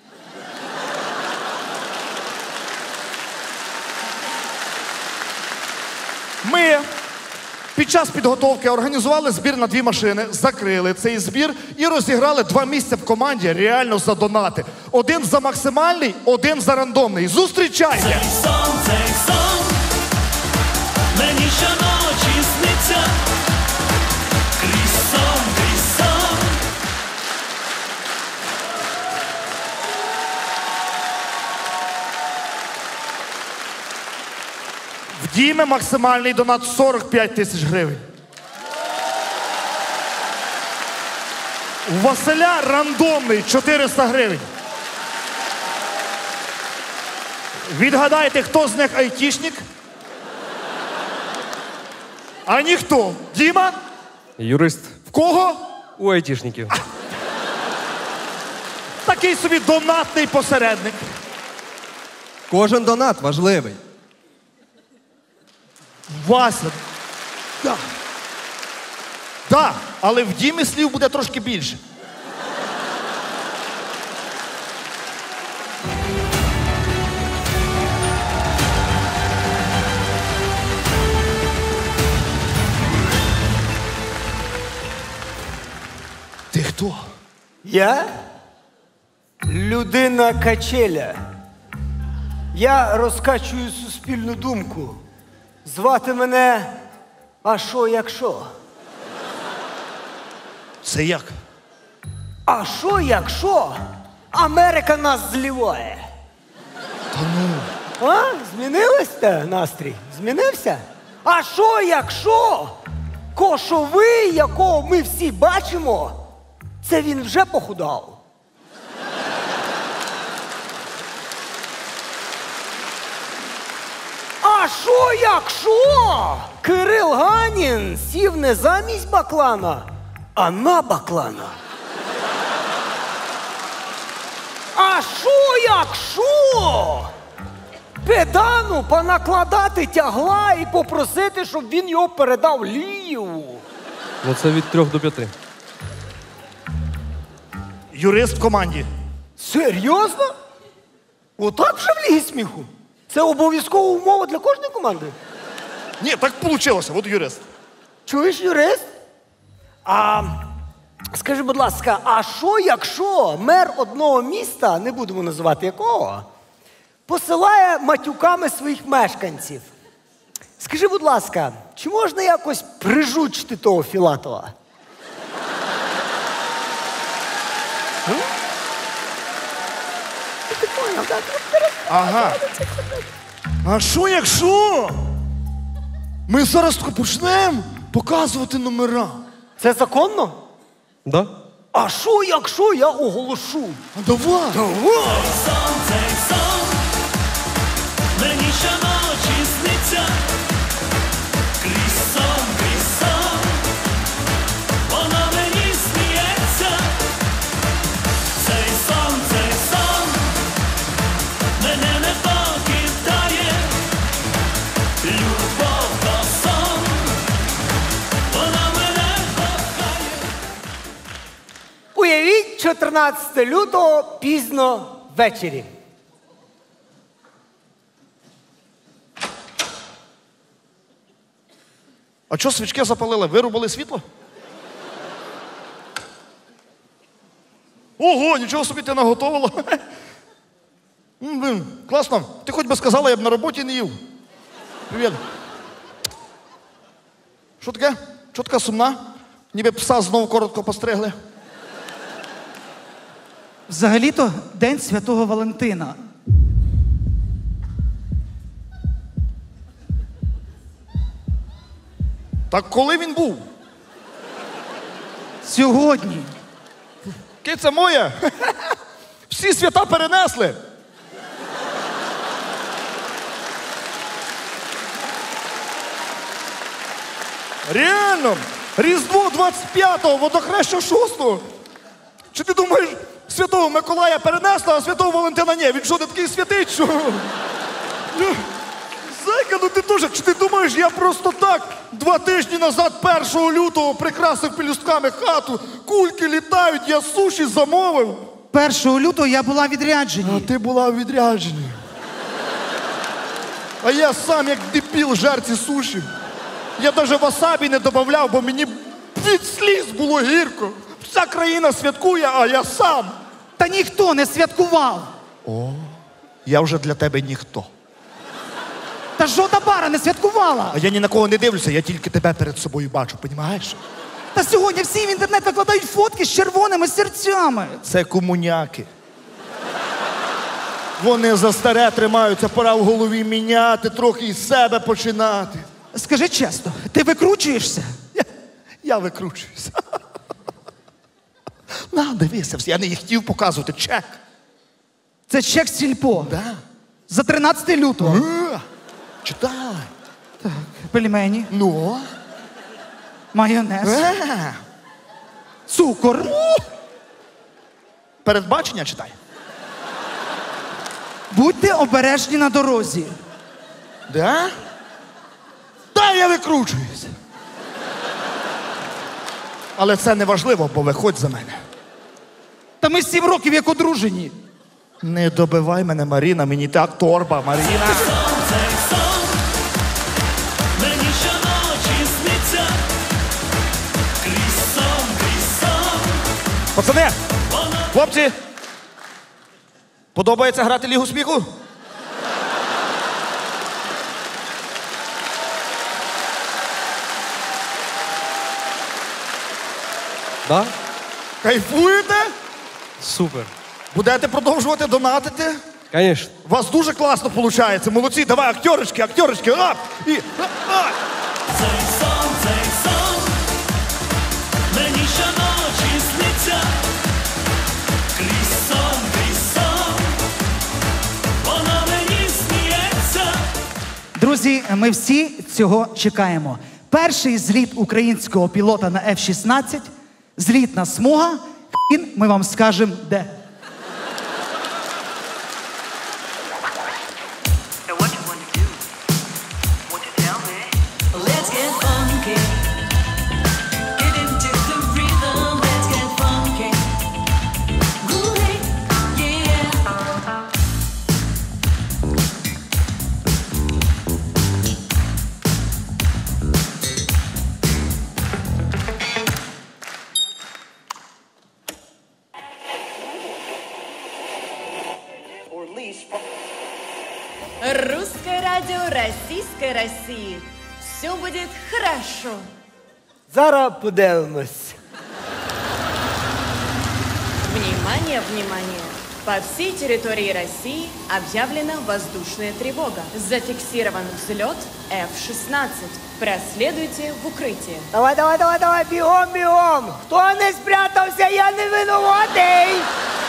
Ми під час підготовки організували збір на дві машини, закрили цей збір і розіграли два місця в команді реально за донати. Один за максимальний, один за рандомний. Зустрічайте! Цей сон, цей сон, мені щоночі сниться. Крізь сон, крізь сон. В Діми максимальний донат сорок п'ять тисяч гривень. У Василя рандомний чотириста гривень. Відгадайте, хто з них айтішник? А ніхто. Діма? Юрист. В кого? У айтішників. Такий собі донатний посередник. Кожен донат важливий. Вася. Да. Да, але в Дімі слів буде трошки більше. Ти хто? Я людина качеля. Я розкачую суспільну думку. Звати мене «А що, якщо?» Це як? А що, якщо Америка нас зліває? Та ну. А? Змінилось-то настрій? Змінився? А що, якщо кошовий, якого ми всі бачимо, це він вже похудав? А що, якщо Кирил Ганін сів не замість Баклана, а на Баклана? А що, якщо Педану понакладати тягла і попросити, щоб він його передав Лієву? Ну це від трьох до п'яти. Юрист в команді. Серйозно? Отак вже в Лігі сміху? Це обов'язкова умова для кожної команди? Ні, так вийшло, от юрист. Чуєш, юрист? А скажи, будь ласка, а що, якщо мер одного міста, не будемо називати якого, посилає матюками своїх мешканців? Скажи, будь ласка, чи можна якось прижучити того Філатова? Ти поняв, так? Ага. А що якщо? Ми зараз тако почнемо показувати номера. Це законно? Да. А що, якщо я оголошу? А давай. Давай. Сон, цей сон, мені щоночі сниться. Крізь сон, крізь сон, вона мені сміється. Цей сон, цей сон, мене не покидає. Любов до сон, вона мене кохає. Уявіть, чотирнадцяте лютого пізно ввечері. А чого свічки запалили? Вирубали світло? Ого, нічого собі ти наготовила. М, блін, класно. Ти хоч би сказала, я б на роботі не їв. Привіт. Що таке? Що така сумна? Ніби пса знову коротко постригли. Взагалі-то День Святого Валентина. Так коли він був? Сьогодні. Киця моя. Всі свята перенесли. Реально. Різдво двадцять п'ятого, водохреща шостого. Чи ти думаєш, Святого Миколая перенесли, а Святого Валентина ні? Він що, не такий святий, що? Ну, зайка, ну ти дуже, чи ти думаєш, я просто так два тижні назад, першого лютого, прикрасив пелюстками хату, кульки літають, я суші замовив. першого лютого я була в відрядженні. А ти була в відрядженні. А я сам, як дебіл, жер ці суші. Я навіть васабі не додавав, бо мені від сліз було гірко. Вся країна святкує, а я сам. Та ніхто не святкував. О, я вже для тебе ніхто. Та жодна бара не святкувала. А я ні на кого не дивлюся, я тільки тебе перед собою бачу, понімаєш? Та сьогодні всі в інтернет викладають фотки з червоними серцями. Це комуняки. Вони за старе тримаються, пора в голові міняти, трохи із себе починати. Скажи чесно, ти викручуєшся? Я, я викручуюся. На, дивися, я не хотів показувати чек. Це чек з сільпо. Да. За тринадцяте лютого. А, читай. Так, пельмені. Ну? Майонез. А. Цукор. Передбачення читай. Будьте обережні на дорозі. Да? Та я викручуюся. Але це не важливо, бо виходь за мене. Та ми сім років як одружені. Не добивай мене, Маріна, мені так торба, Маріна. Цей сон мені щоночі сниться. Крізь сон, крізь сон. Пацани, хлопці, подобається грати Лігу сміху? Да? Кайфуєте? Супер. Будете продовжувати донатити? Конечно. У вас дуже класно виходить. Молодці, давай, актерочки, актерочки, ап! І, ап! Цей сон, цей сон мені щоночі сниться. Крізь сон, крізь сон вона мені сміється. Друзі, ми всі цього чекаємо. Перший зліт українського пілота на еф шістнадцять, злітна смуга, хін, ми вам скажемо де. Let's get funky. Get into the rhythm. Let's get funky. Groovy, yeah. Русское радио Российской России. Все будет хорошо. Зараз подивимось. Внимание, внимание! По всей территории России объявлена воздушная тревога. Зафиксирован взлет эф шістнадцять. Проследуйте в укрытие. Давай, давай, давай, давай, бігом, бігом. Хто не спрятався, я не винуватий.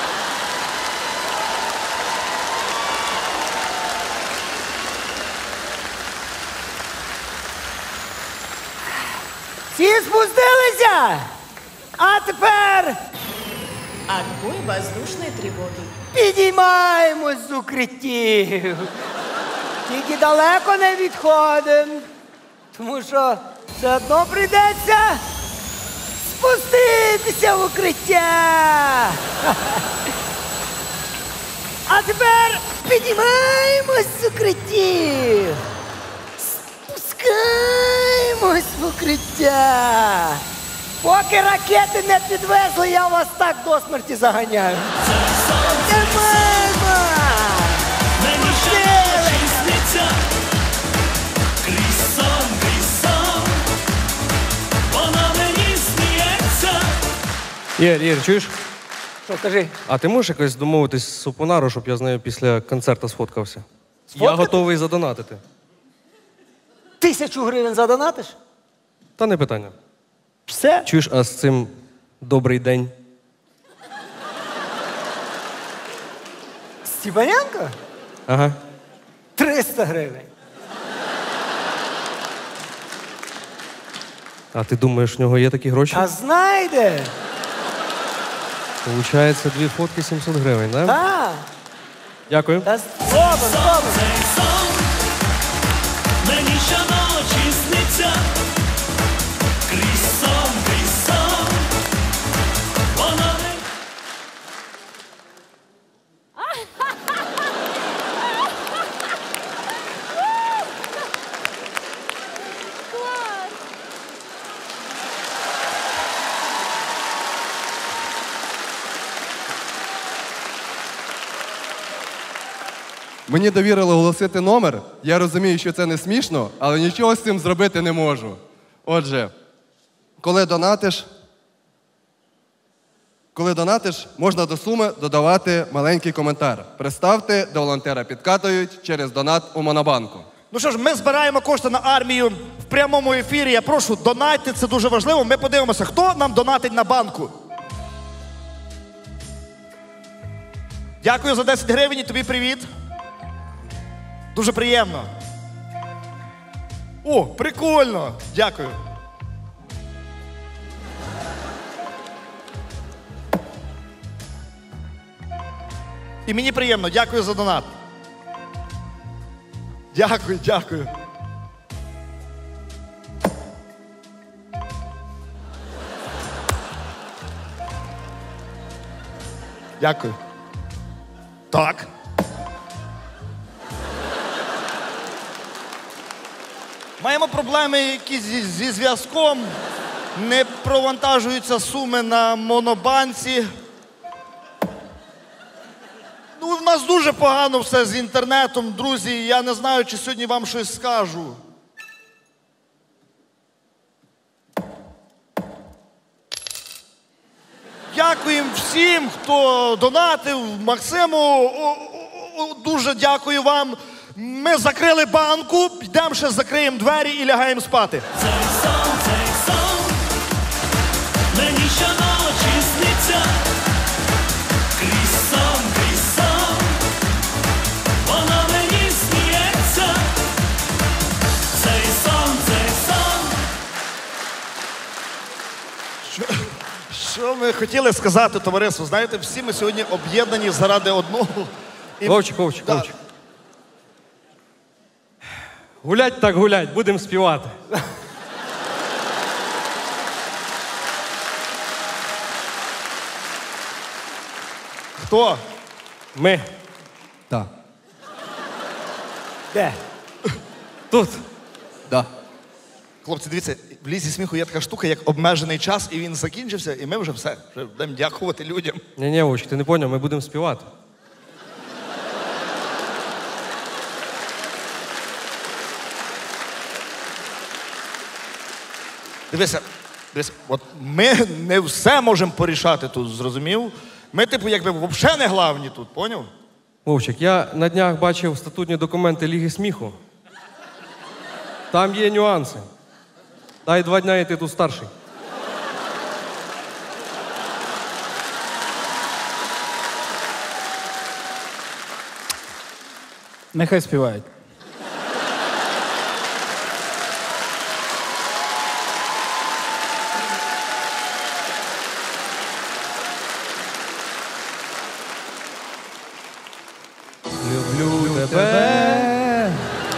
Всі спустилися? А тепер Отбой воздушной тревоги. підіймаємось з укриттів. Тільки далеко не відходимо, тому що все одно прийдеться спуститися в укриття. А тепер підіймаємось з укриттів. Спускаємось в укриття. Поки ракети не підвезли, я вас так до смерті заганяю. Мені щоночі сниться. Крізь сон, крізь сон вона мені сміється. Ігор, Ігор, чуєш? Що, кажи? А ти можеш якось домовитись з Супонару, щоб я з нею після концерту сфоткався? Сфоткати? Я готовий задонатити. Тисячу гривень задонатиш? Та не питання. Все? Чуєш, а з цим добрий день? Степаненко? Ага. триста гривень. А ти думаєш, в нього є такі гроші? А знайде. Получається, дві фотки сімсот гривень, так? Да? Так. Дякую. Та зробимо, зробимо. Мені щоночі сниться, крізь сон, крізь сон, вона не... Мені довірили оголосити номер. Я розумію, що це не смішно, але нічого з цим зробити не можу. Отже, коли донатиш, коли донатиш, можна до суми додавати маленький коментар. Представте, до волонтера підкатують через донат у Монобанку. Ну що ж, ми збираємо кошти на армію в прямому ефірі. Я прошу, донатьте, це дуже важливо. Ми подивимося, хто нам донатить на банку. Дякую за десять гривень і тобі привіт. Дуже приємно. О, прикольно. Дякую. І мені приємно. Дякую за донат. Дякую, дякую. Дякую. Так. Маємо проблеми якісь зі, зі зв'язком. Не провантажуються суми на монобанці. Ну, в нас дуже погано все з інтернетом, друзі. Я не знаю, чи сьогодні вам щось скажу. Дякуємо всім, хто донатив. Максиму, о, о, о, дуже дякую вам. Ми закрили банку, йдемо ще закриємо двері і лягаємо спати. Цей сон, цей сон, мені щоночі сниться, крізь сон, крізь сон, вона мені сміється. Цей сон, цей сон. Що, що ми хотіли сказати, товариство? Знаєте, всі ми сьогодні об'єднані заради одного. І... Вовчик, Вовчик, Да. Вовчик. Гулять так гулять, будемо співати. Хто? Ми. Так. Де? Тут. Да. Хлопці, дивіться, в лізі сміху є така штука, як обмежений час, і він закінчився, і ми вже все. Вже будемо дякувати людям. Ні-ні, Вовчик, ти не поняв, ми будемо співати. Дивися, дивися, от ми не все можемо порішати тут, зрозумів? Ми, типу, якби взагалі не главні тут, поняв? Вовчик, я на днях бачив статутні документи Ліги сміху. Там є нюанси. Дай два дня, і ти тут старший. Нехай співають. Люблю тебе,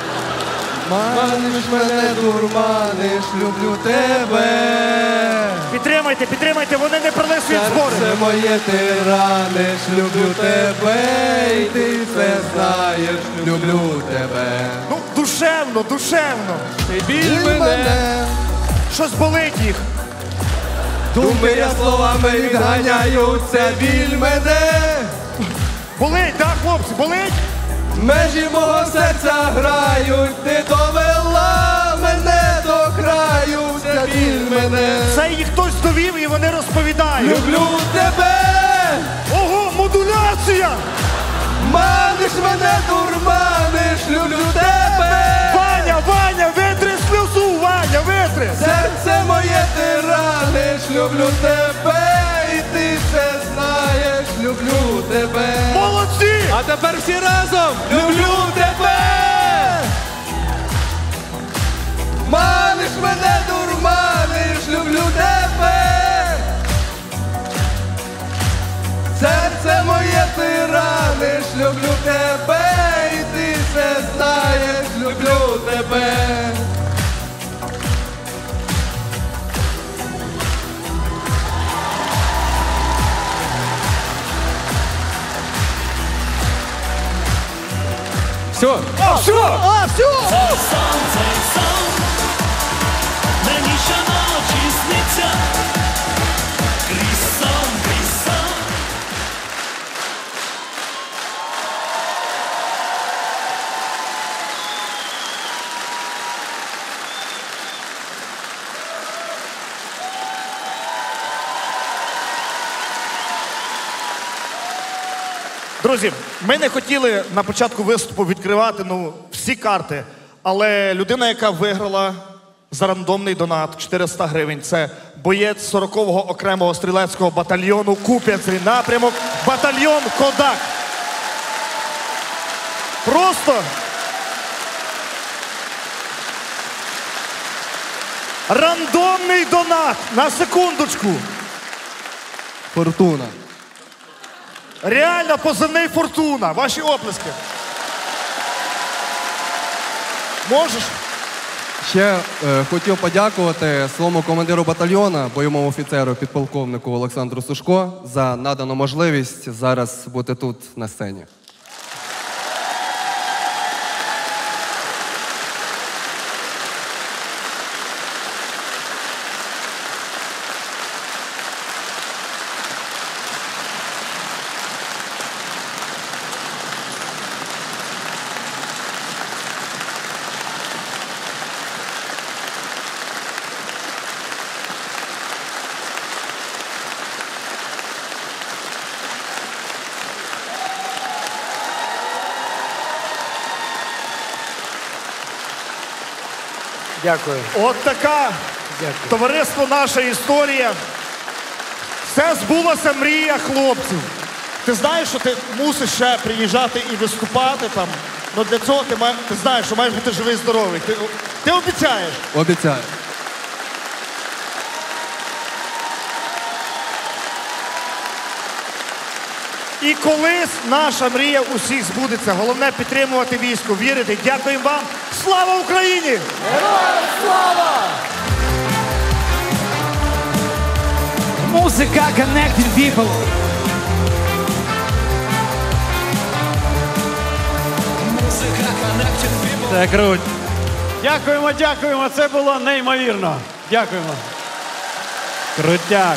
маниш мене, дурманиш, люблю тебе. Підтримайте, підтримайте, вони не пролисують збори. Серце моє ти раниш, люблю тебе, і ти це знаєш, люблю тебе. Ну, душевно, душевно. Ти біль мене, щось болить їх. Думки я словами відганяються, біль мене. Болить, так, хлопці, болить? Межі мого серця грають, ти довела мене до краю, це біль мене. Це їх хтось довів і вони розповідають. Люблю тебе! Ого, модуляція! Маниш мене, дурманиш, люблю тебе! Ваня, Ваня, витри сльозу, Ваня, витри! Серце моє ти раниш, люблю тебе, і ти це знаєш, люблю тебе. Молодці! А тепер всі разом! Люблю тебе! Маниш мене, дурманиш, люблю тебе! Серце моє ти раниш, люблю тебе, і ти це знаєш, люблю тебе. все. А, все! А, все! Цей сон, цей сон, мені щоночі сниться. Крізь сон, крізь сон. Друзі, ми не хотіли на початку виступу відкривати ну, всі карти, але людина, яка виграла за рандомний донат чотириста гривень, це боєць сорокового окремого стрілецького батальйону Куп'янський напрямок, батальйон Кодак. Просто рандомний донат на секундочку. Фортуна. Реально позивний Фортуна. Ваші оплески. Можеш? Ще е, хотів подякувати своєму командиру батальйона, бойовому офіцеру, підполковнику Олександру Сушко за надану можливість зараз бути тут на сцені. Дякую. От така, Дякую. товариство, наша історія. Це збулася мрія хлопців. Ти знаєш, що ти мусиш ще приїжджати і виступати там. Ну для цього ти, має, ти знаєш, що маєш бути живий, здоровий. Ти, ти обіцяєш. Обіцяю. І колись наша мрія усіх збудеться. Головне підтримувати військо, вірити. Дякуємо вам. Слава Україні! Героям слава! Музика Connecting People. Це круть. Дякуємо, дякуємо. Це було неймовірно. Дякуємо. Крутяк.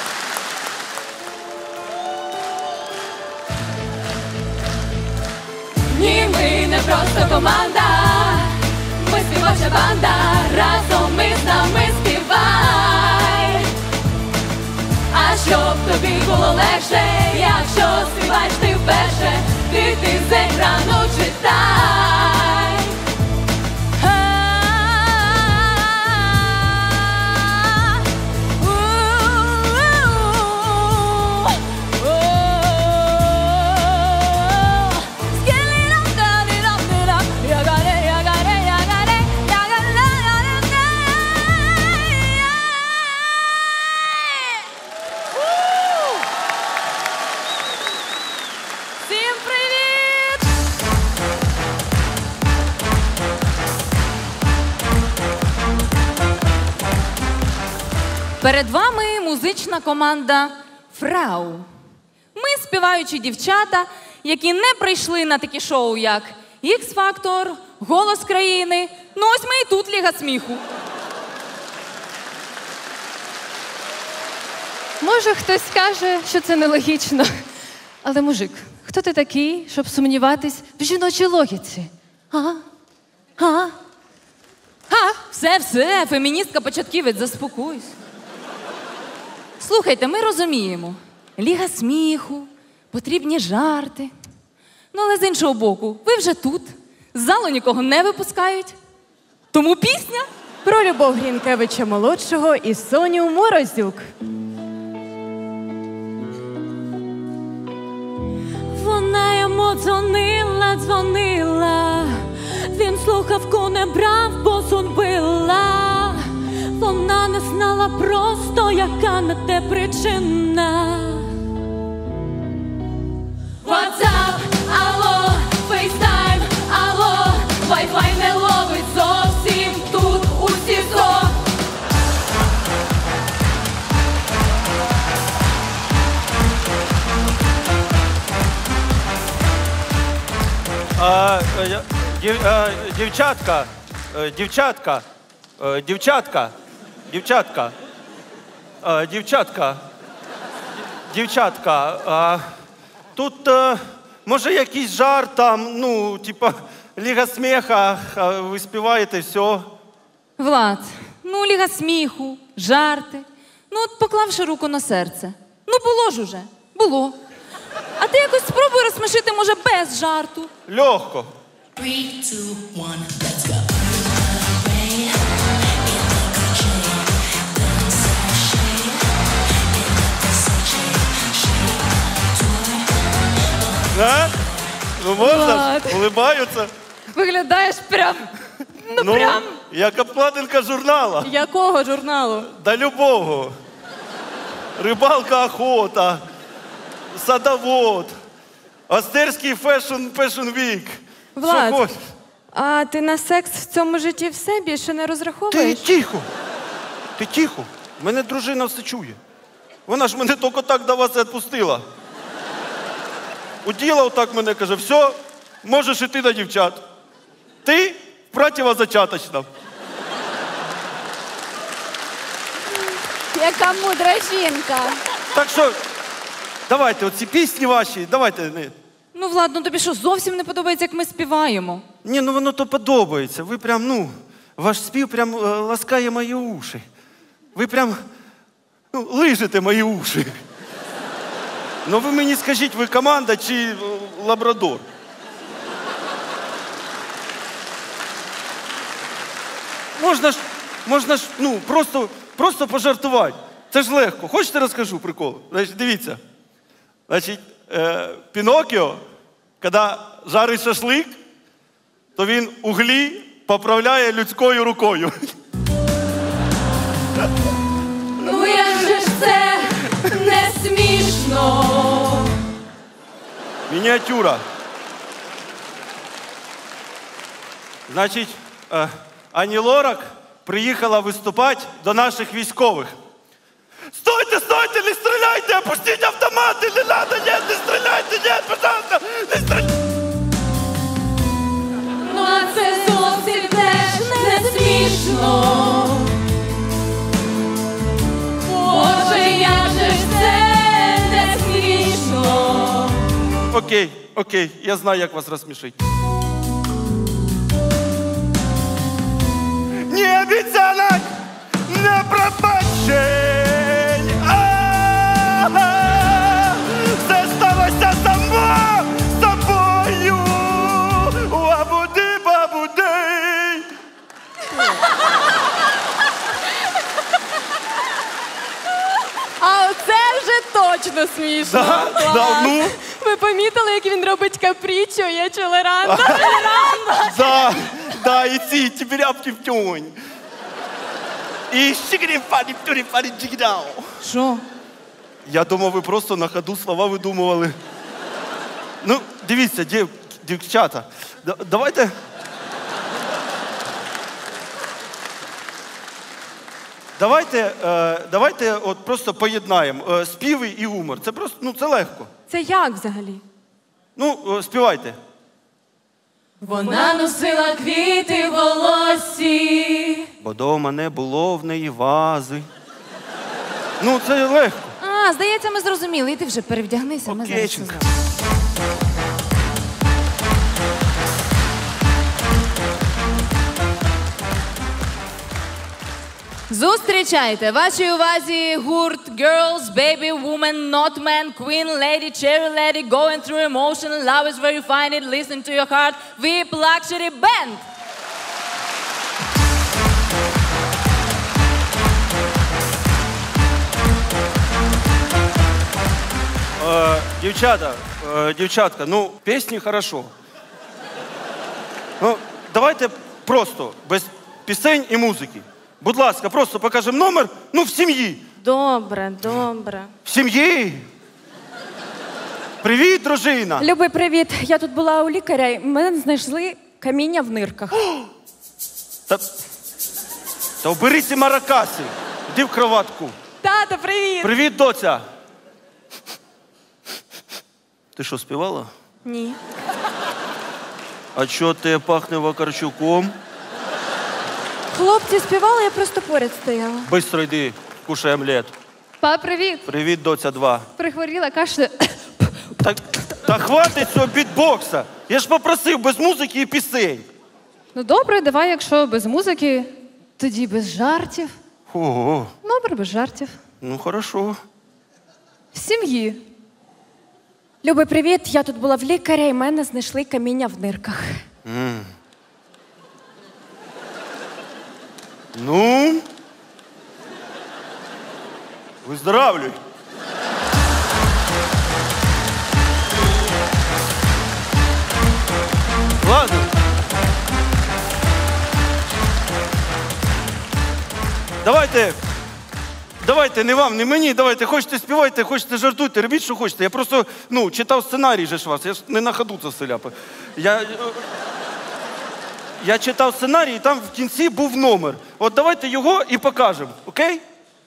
Ні, ми не просто команда, ми співоча банда, разом ми з нами співай. А щоб тобі було легше, якщо співаєш ти вперше, ти ти з екрану читай. Всім привіт! Перед вами музична команда Фрау. Ми співаючі дівчата, які не прийшли на такі шоу, як Ікс-Фактор, Голос країни. Ну ось ми і тут Ліга сміху. Може, хтось скаже, що це нелогічно. Але, мужик, хто ти такий, щоб сумніватись в жіночій логіці? А? А? Ха, все, все, феміністка-початківець, заспокойся. Слухайте, ми розуміємо. Ліга сміху, потрібні жарти. Ну, але з іншого боку, ви вже тут, з залу нікого не випускають. Тому пісня про Любов Грінкевича-молодшого і Соню Морозюк. Вона йому дзвонила, дзвонила, він слухавку не брав, бо сон била. Вона не знала просто, яка на те причина. WhatsApp, алло, FaceTime, алло, Wi-Fi не ловить зовсім тут у СІЗО. А, е, дів, е, дівчатка, е, дівчатка, е, дівчатка, дівчатка, е, дівчатка, дівчатка, а, тут, е, може, якийсь жарт там, ну, типа, Ліга сміха, а ви співаєте, все. Влад, ну ліга сміху, жарти. Ну от поклавши руку на серце. Ну було ж уже, було. А ти якось спробуй розсмішити, може, без жарту. Легко. Three, two, one, let's go. А? Ну можна Влад. ж, улибаються. Виглядаєш прям, ну, Ну, прям. як обкладинка журнала. Якого журналу? Да любого. Рибалка, охота, садовод, Остерський фешн, фешн вік. Влад, Що хочеш? а ти на секс в цьому житті все більше не Ти розраховуєш? тихо. Ти тихо. Мене дружина все чує. Вона ж мене тільки так до вас і відпустила. Уділа отак мене, каже, все, можеш іти до дівчат. Ти противозачаточна. Яка мудра жінка. Так що, давайте, оці пісні ваші, давайте. Не. Ну, Влад, ну тобі що, зовсім не подобається, як ми співаємо? Ні, ну воно то подобається. Ви прям, ну, ваш спів прям е, ласкає мої уші. Ви прям, ну, лижете мої уші. Ну ви мені скажіть, ви команда чи е, лабрадор? Можна ж, можна ж, ну, просто, просто пожартувати. Це ж легко. Хочете розкажу прикол? Значить, дивіться. Значить, е, Пінокіо, коли жарить шашлик, то він углі поправляє людською рукою. Ну як же ж це не смішно? Мініатюра. Значить, е, Ані Лорак приїхала виступати до наших військових. Стойте, стойте, не стріляйте, опустіть автомати, не надо, нет, не стріляйте, нет, пожалуйста, не стріляйте. Ну а це зовсім теж не смішно. Боже, як же ж це не смішно? Окей, окей, я знаю, як вас розсмішити. Не обіцянок, не пробачень. А-а-а, все сталося само з тобою. Лабуди, бабуди. А оце вже точно смішно. Да, Клас. да, ну. Ви помітили, як він робить капрічо? Я челеранда. Челеранда. Да, да, і ці тібіряпки в тюнь. І щигрі-фані, птюрі-фані, джигдау. Що? Я думав, ви просто на ходу слова видумували. Ну, дивіться, дів, дівчата, да- давайте... Давайте, е, давайте от просто поєднаємо е, співи і гумор. Це просто, ну, це легко. Це як взагалі? Ну, е, співайте. Вона носила квіти в волоссі. Бо дома не було в неї вази. Ну, це легко. А, здається, ми зрозуміли. І ти вже перевдягнися, ми зараз. Окейченька. Зустрічайте! Вашій увазі гурт Girls, Baby, Woman, Not Man, Queen, Lady, Cherry Lady, Going Through Emotion, Love is Where You Find It, Listen to Your Heart, V I P Luxury Band! Е, дівчата, е, дівчатка, ну, пісні хорошо. Ну, давайте просто, без пісень і музики. Будь ласка, просто покажемо номер, ну, в сім'ї. Добре, добре. В сім'ї. Привіт, дружина. Любий, привіт. Я тут була у лікаря, і мене знайшли каміння в нирках. Та, та обери ці маракаси. Іди в кроватку. Тато, привіт! Привіт, доця. Ти що, співала? Ні. А чого ти пахне Вакарчуком? Хлопці співали, я просто поряд стояла. Бистро йди, кушай омлет. Па, привіт. Привіт, доця два. Прихворіла, кашля. Та, та хватить цього бітбокса. Я ж попросив без музики і пісень. Ну добре, давай, якщо без музики, тоді без жартів. Ого. Добре, без жартів. Ну, хорошо. В сім'ї. Люби, привіт. Я тут була в лікаря, і мене знайшли каміння в нирках. М. Ну? Виздоравлюй. Ладно. Давайте, давайте, не вам, не мені, давайте, хочете співайте, хочете жартуйте, робіть, що хочете. Я просто, ну, читав сценарій же ж вас, я ж не на ходу це все ляпаю. Я, я читав сценарій, і там в кінці був номер. От давайте його і покажемо, окей?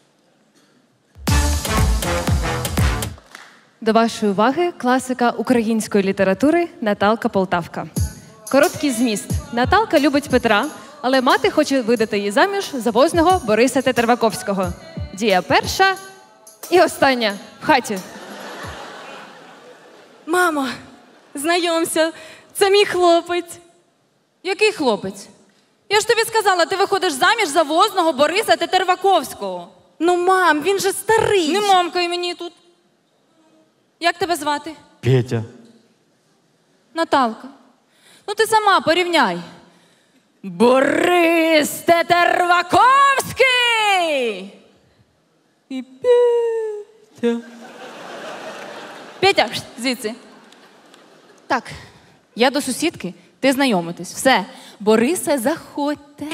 До вашої уваги класика української літератури Наталка Полтавка. Короткий зміст. Наталка любить Петра, але мати хоче видати її заміж за возного Бориса Тетерваковського. Дія перша і остання в хаті. Мамо, знайомся, це мій хлопець. Який хлопець? Я ж тобі сказала, ти виходиш заміж за возного Бориса Тетерваковського. Ну, мам, він же старий. Не мамкай мені тут. Як тебе звати? Петя. Наталка. Ну ти сама порівняй. Борис Тетерваковський! І Петя. Петя, звідси. Так, я до сусідки, ти знайомитись. Все, Борисе, заходьте.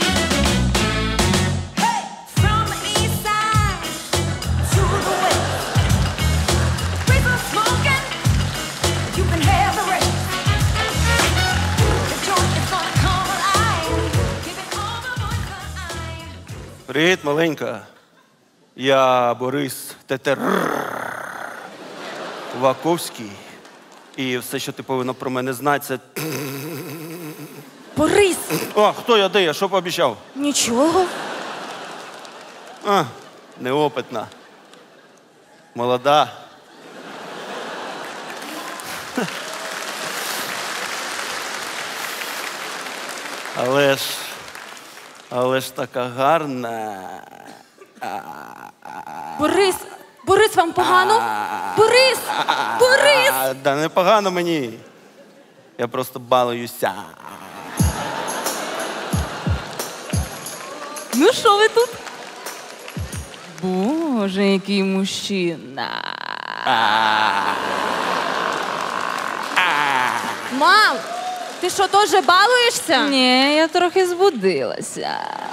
Привіт, маленька. Я Борис Тетерваковський. І все, що ти повинна про мене знати, це... Борис! О, хто я, де я? Що пообіцяв? Нічого. А, неопитна. Молода. Але ж... Але ж така гарна. Борис! Борис, вам погано? Борис! Борис! А, да не погано мені. Я просто балуюся. Ну що ви тут? Боже, який мужчина. Мам, ти що, теж балуєшся? Ні, я трохи збудилася.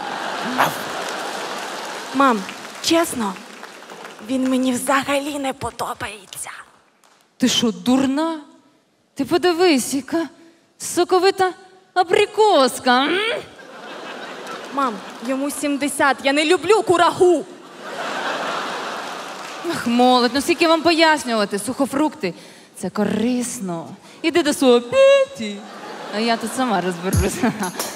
Мам, чесно, він мені взагалі не подобається. Ти що, дурна? Ти подивись, яка соковита абрикоска. М? Мам, йому сімдесят, я не люблю курагу. Ах, молодь, ну скільки вам пояснювати, сухофрукти. Це корисно. Іди до свого Петі, а я тут сама розберуся.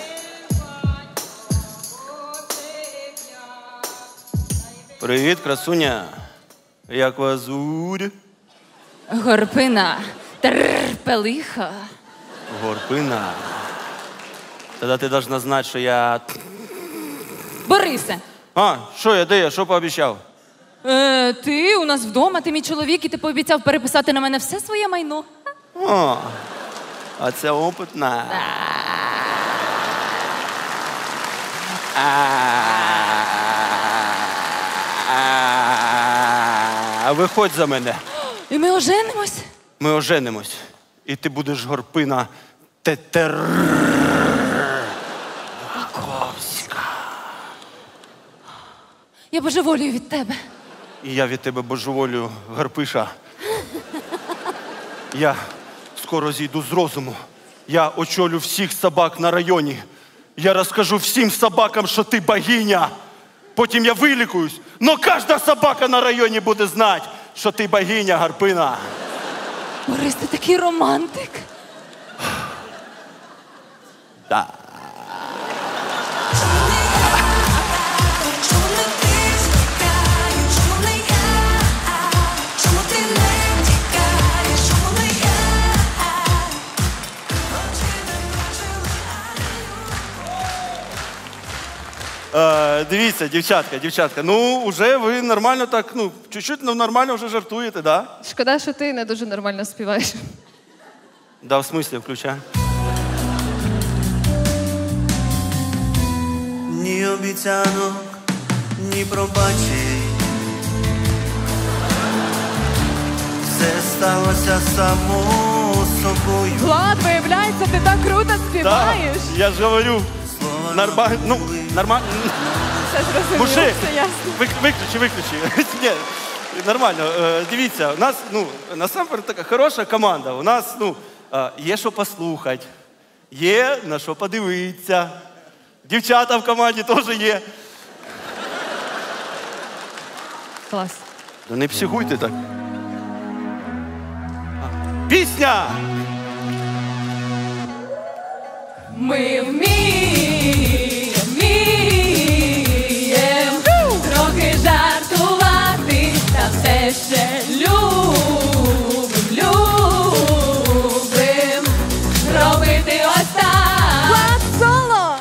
Привіт, красуня. Як вас звуть? Горпина, терпелиха. Горпина. Тоді ти должна знати, що я... Борисе, А, що я, де я, що пообіцяв? е, ти у нас вдома, ти мій чоловік, і ти пообіцяв переписати на мене все своє майно. О, а це опитна. А виходь за мене. І ми оженимось? Ми оженимось. І ти будеш Горпина Тетерваковська. Я божеволію від тебе. І я від тебе божеволю, Гарпиша. Я скоро зійду з розуму. Я очолю всіх собак на районі. Я розкажу всім собакам, що ти богиня. Потім я вилікуюсь. Но кожна собака на районі буде знати, що ти богиня, Гарпина. Борис, ти такий романтик. Да. Е, дивіться, дівчатка, дівчатка, ну вже ви нормально так, ну, чуть-чуть ну, нормально вже жартуєте, да? Шкода, що ти не дуже нормально співаєш. Да, в смислі, включай. Ні обіцянок, ні пробачень. Все сталося само собою. Влад, виявляється, ти так круто співаєш. Так, я ж говорю, нормально, ну, нормально. Все зрозуміло, Мужик, все ясно. вик- виключи, виключи. Ні, нормально. Е, Дивіться, у нас, ну, насамперед така хороша команда. У нас, ну, е, є що послухати, є на що подивитися. Дівчата в команді теж є. Клас. Ну не психуйте так. Пісня! Ми вміємо, вміємо трохи жартувати, та все ще любим, любим робити ось так. Влад, соло!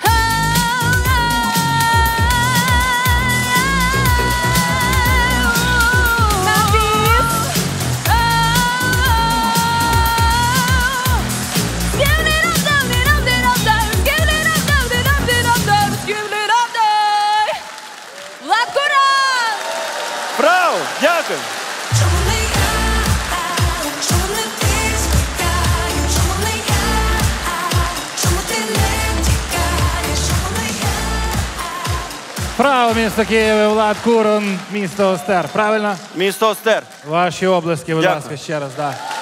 Влад Куран! Браво! Дякую! Право, місто Києва, Влад Куран, місто Остер. Правильно? Місто Остер. Ваші обласки, будь Дякую. ласка, ще раз. Да.